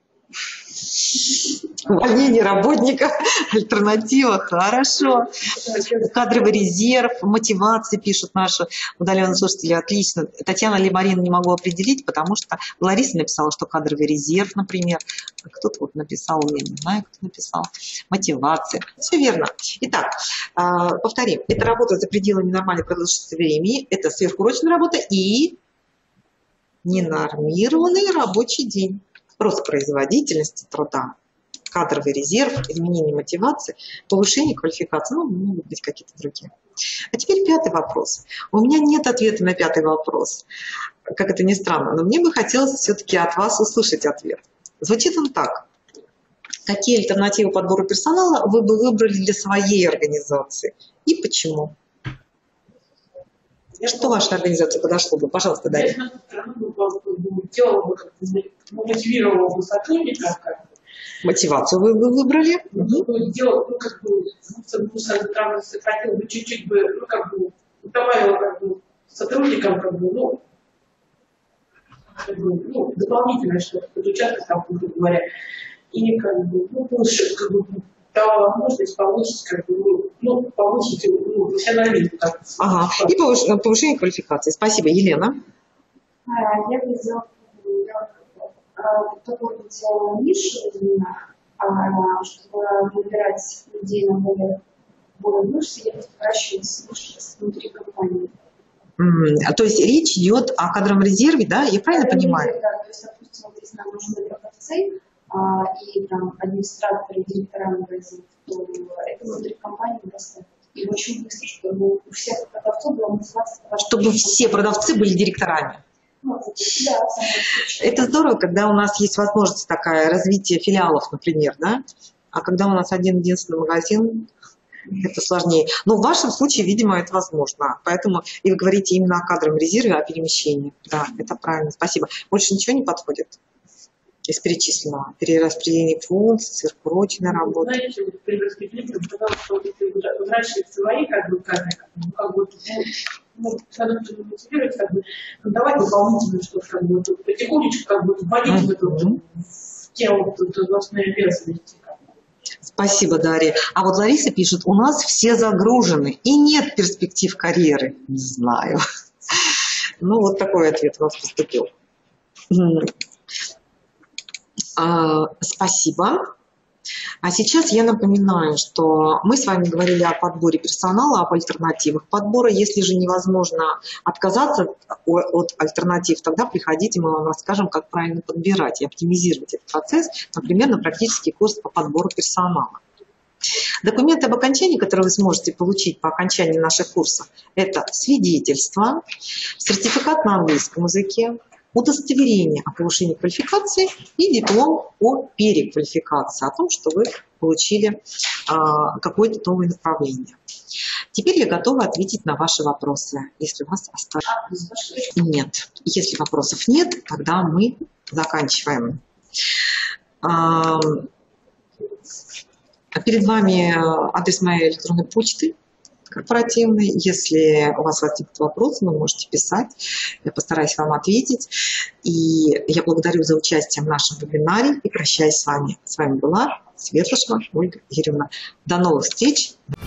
Увольнение работника, альтернатива, хорошо. Кадровый резерв, мотивации пишут наши удаленные слушатели, отлично. Татьяна или Марина не могу определить, потому что Лариса написала, что кадровый резерв, например. Кто-то вот написал, я не знаю, кто написал. Мотивация. Все верно. Итак, повторим. Это работа за пределами нормальной продолжительности времени, это сверхурочная работа и ненормированный рабочий день. Рост производительности труда, кадровый резерв, изменение мотивации, повышение квалификации, ну, могут быть какие-то другие. А теперь 5-й вопрос. У меня нет ответа на 5-й вопрос, как это ни странно, но мне бы хотелось все-таки от вас услышать ответ. Звучит он так. Какие альтернативы подбору персонала вы бы выбрали для своей организации и почему? Что вашей организации подошло бы? Пожалуйста, Дарья. Мотивировал бы сотрудников. Мотивацию вы бы выбрали? Делал, сократил бы чуть-чуть бы, добавил сотрудникам, дополнительное что-то, подучасток там, грубо говоря, и больше, дала возможность повысить, повысить профессионализм. Ага, и повышение квалификации. Спасибо, Елена. Я бы сделала такую нишу, чтобы выбирать людей на более высшие, я постараюсь внутри компании. То есть речь идет о кадровом резерве, да? Я правильно понимаю? Да, то есть, допустим, вот если нам нужны продавцы и там администраторы, директора магазинов, то это внутри компании достаточно. И очень быстро, чтобы у всех продавцов была мотивация. Чтобы все продавцы были директорами. Может быть, да, в самом случае. Это здорово, когда у нас есть возможность такая развития филиалов, например, да? А когда у нас один-единственный магазин, это сложнее. Но в вашем случае, видимо, это возможно. Поэтому и вы говорите именно о кадровом резерве, о перемещении. Да, это правильно. Спасибо. Больше ничего не подходит из перечисленного? Перераспределение функций, сверхурочная работа. Знаете, вот при распределении сказал, что если вы раньше свои кадры, надо мотивировать, давать дополнительно что-то, потихонечку, вводить в эту тему должностные обязанности. Спасибо, Дарья. А вот Лариса пишет, у нас все загружены и нет перспектив карьеры. Не знаю. Ну, вот такой ответ у нас поступил. Спасибо. А сейчас я напоминаю, что мы с вами говорили о подборе персонала, об альтернативах подбора. Если же невозможно отказаться от альтернатив, тогда приходите, мы вам расскажем, как правильно подбирать и оптимизировать этот процесс, например, на практический курс по подбору персонала. Документы об окончании, которые вы сможете получить по окончании наших курсов, это свидетельство, сертификат на английском языке, удостоверение о повышении квалификации и диплом о переквалификации, о том, что вы получили какое-то новое направление. Теперь я готова ответить на ваши вопросы, если у вас осталось. Нет. Если вопросов нет, тогда мы заканчиваем. Перед вами адрес моей электронной почты корпоративный. Если у вас возникнут вопросы, вы можете писать. Я постараюсь вам ответить. И я благодарю за участие в нашем вебинаре и прощаюсь с вами. С вами была Светлышева Ольга Юрьевна. До новых встреч!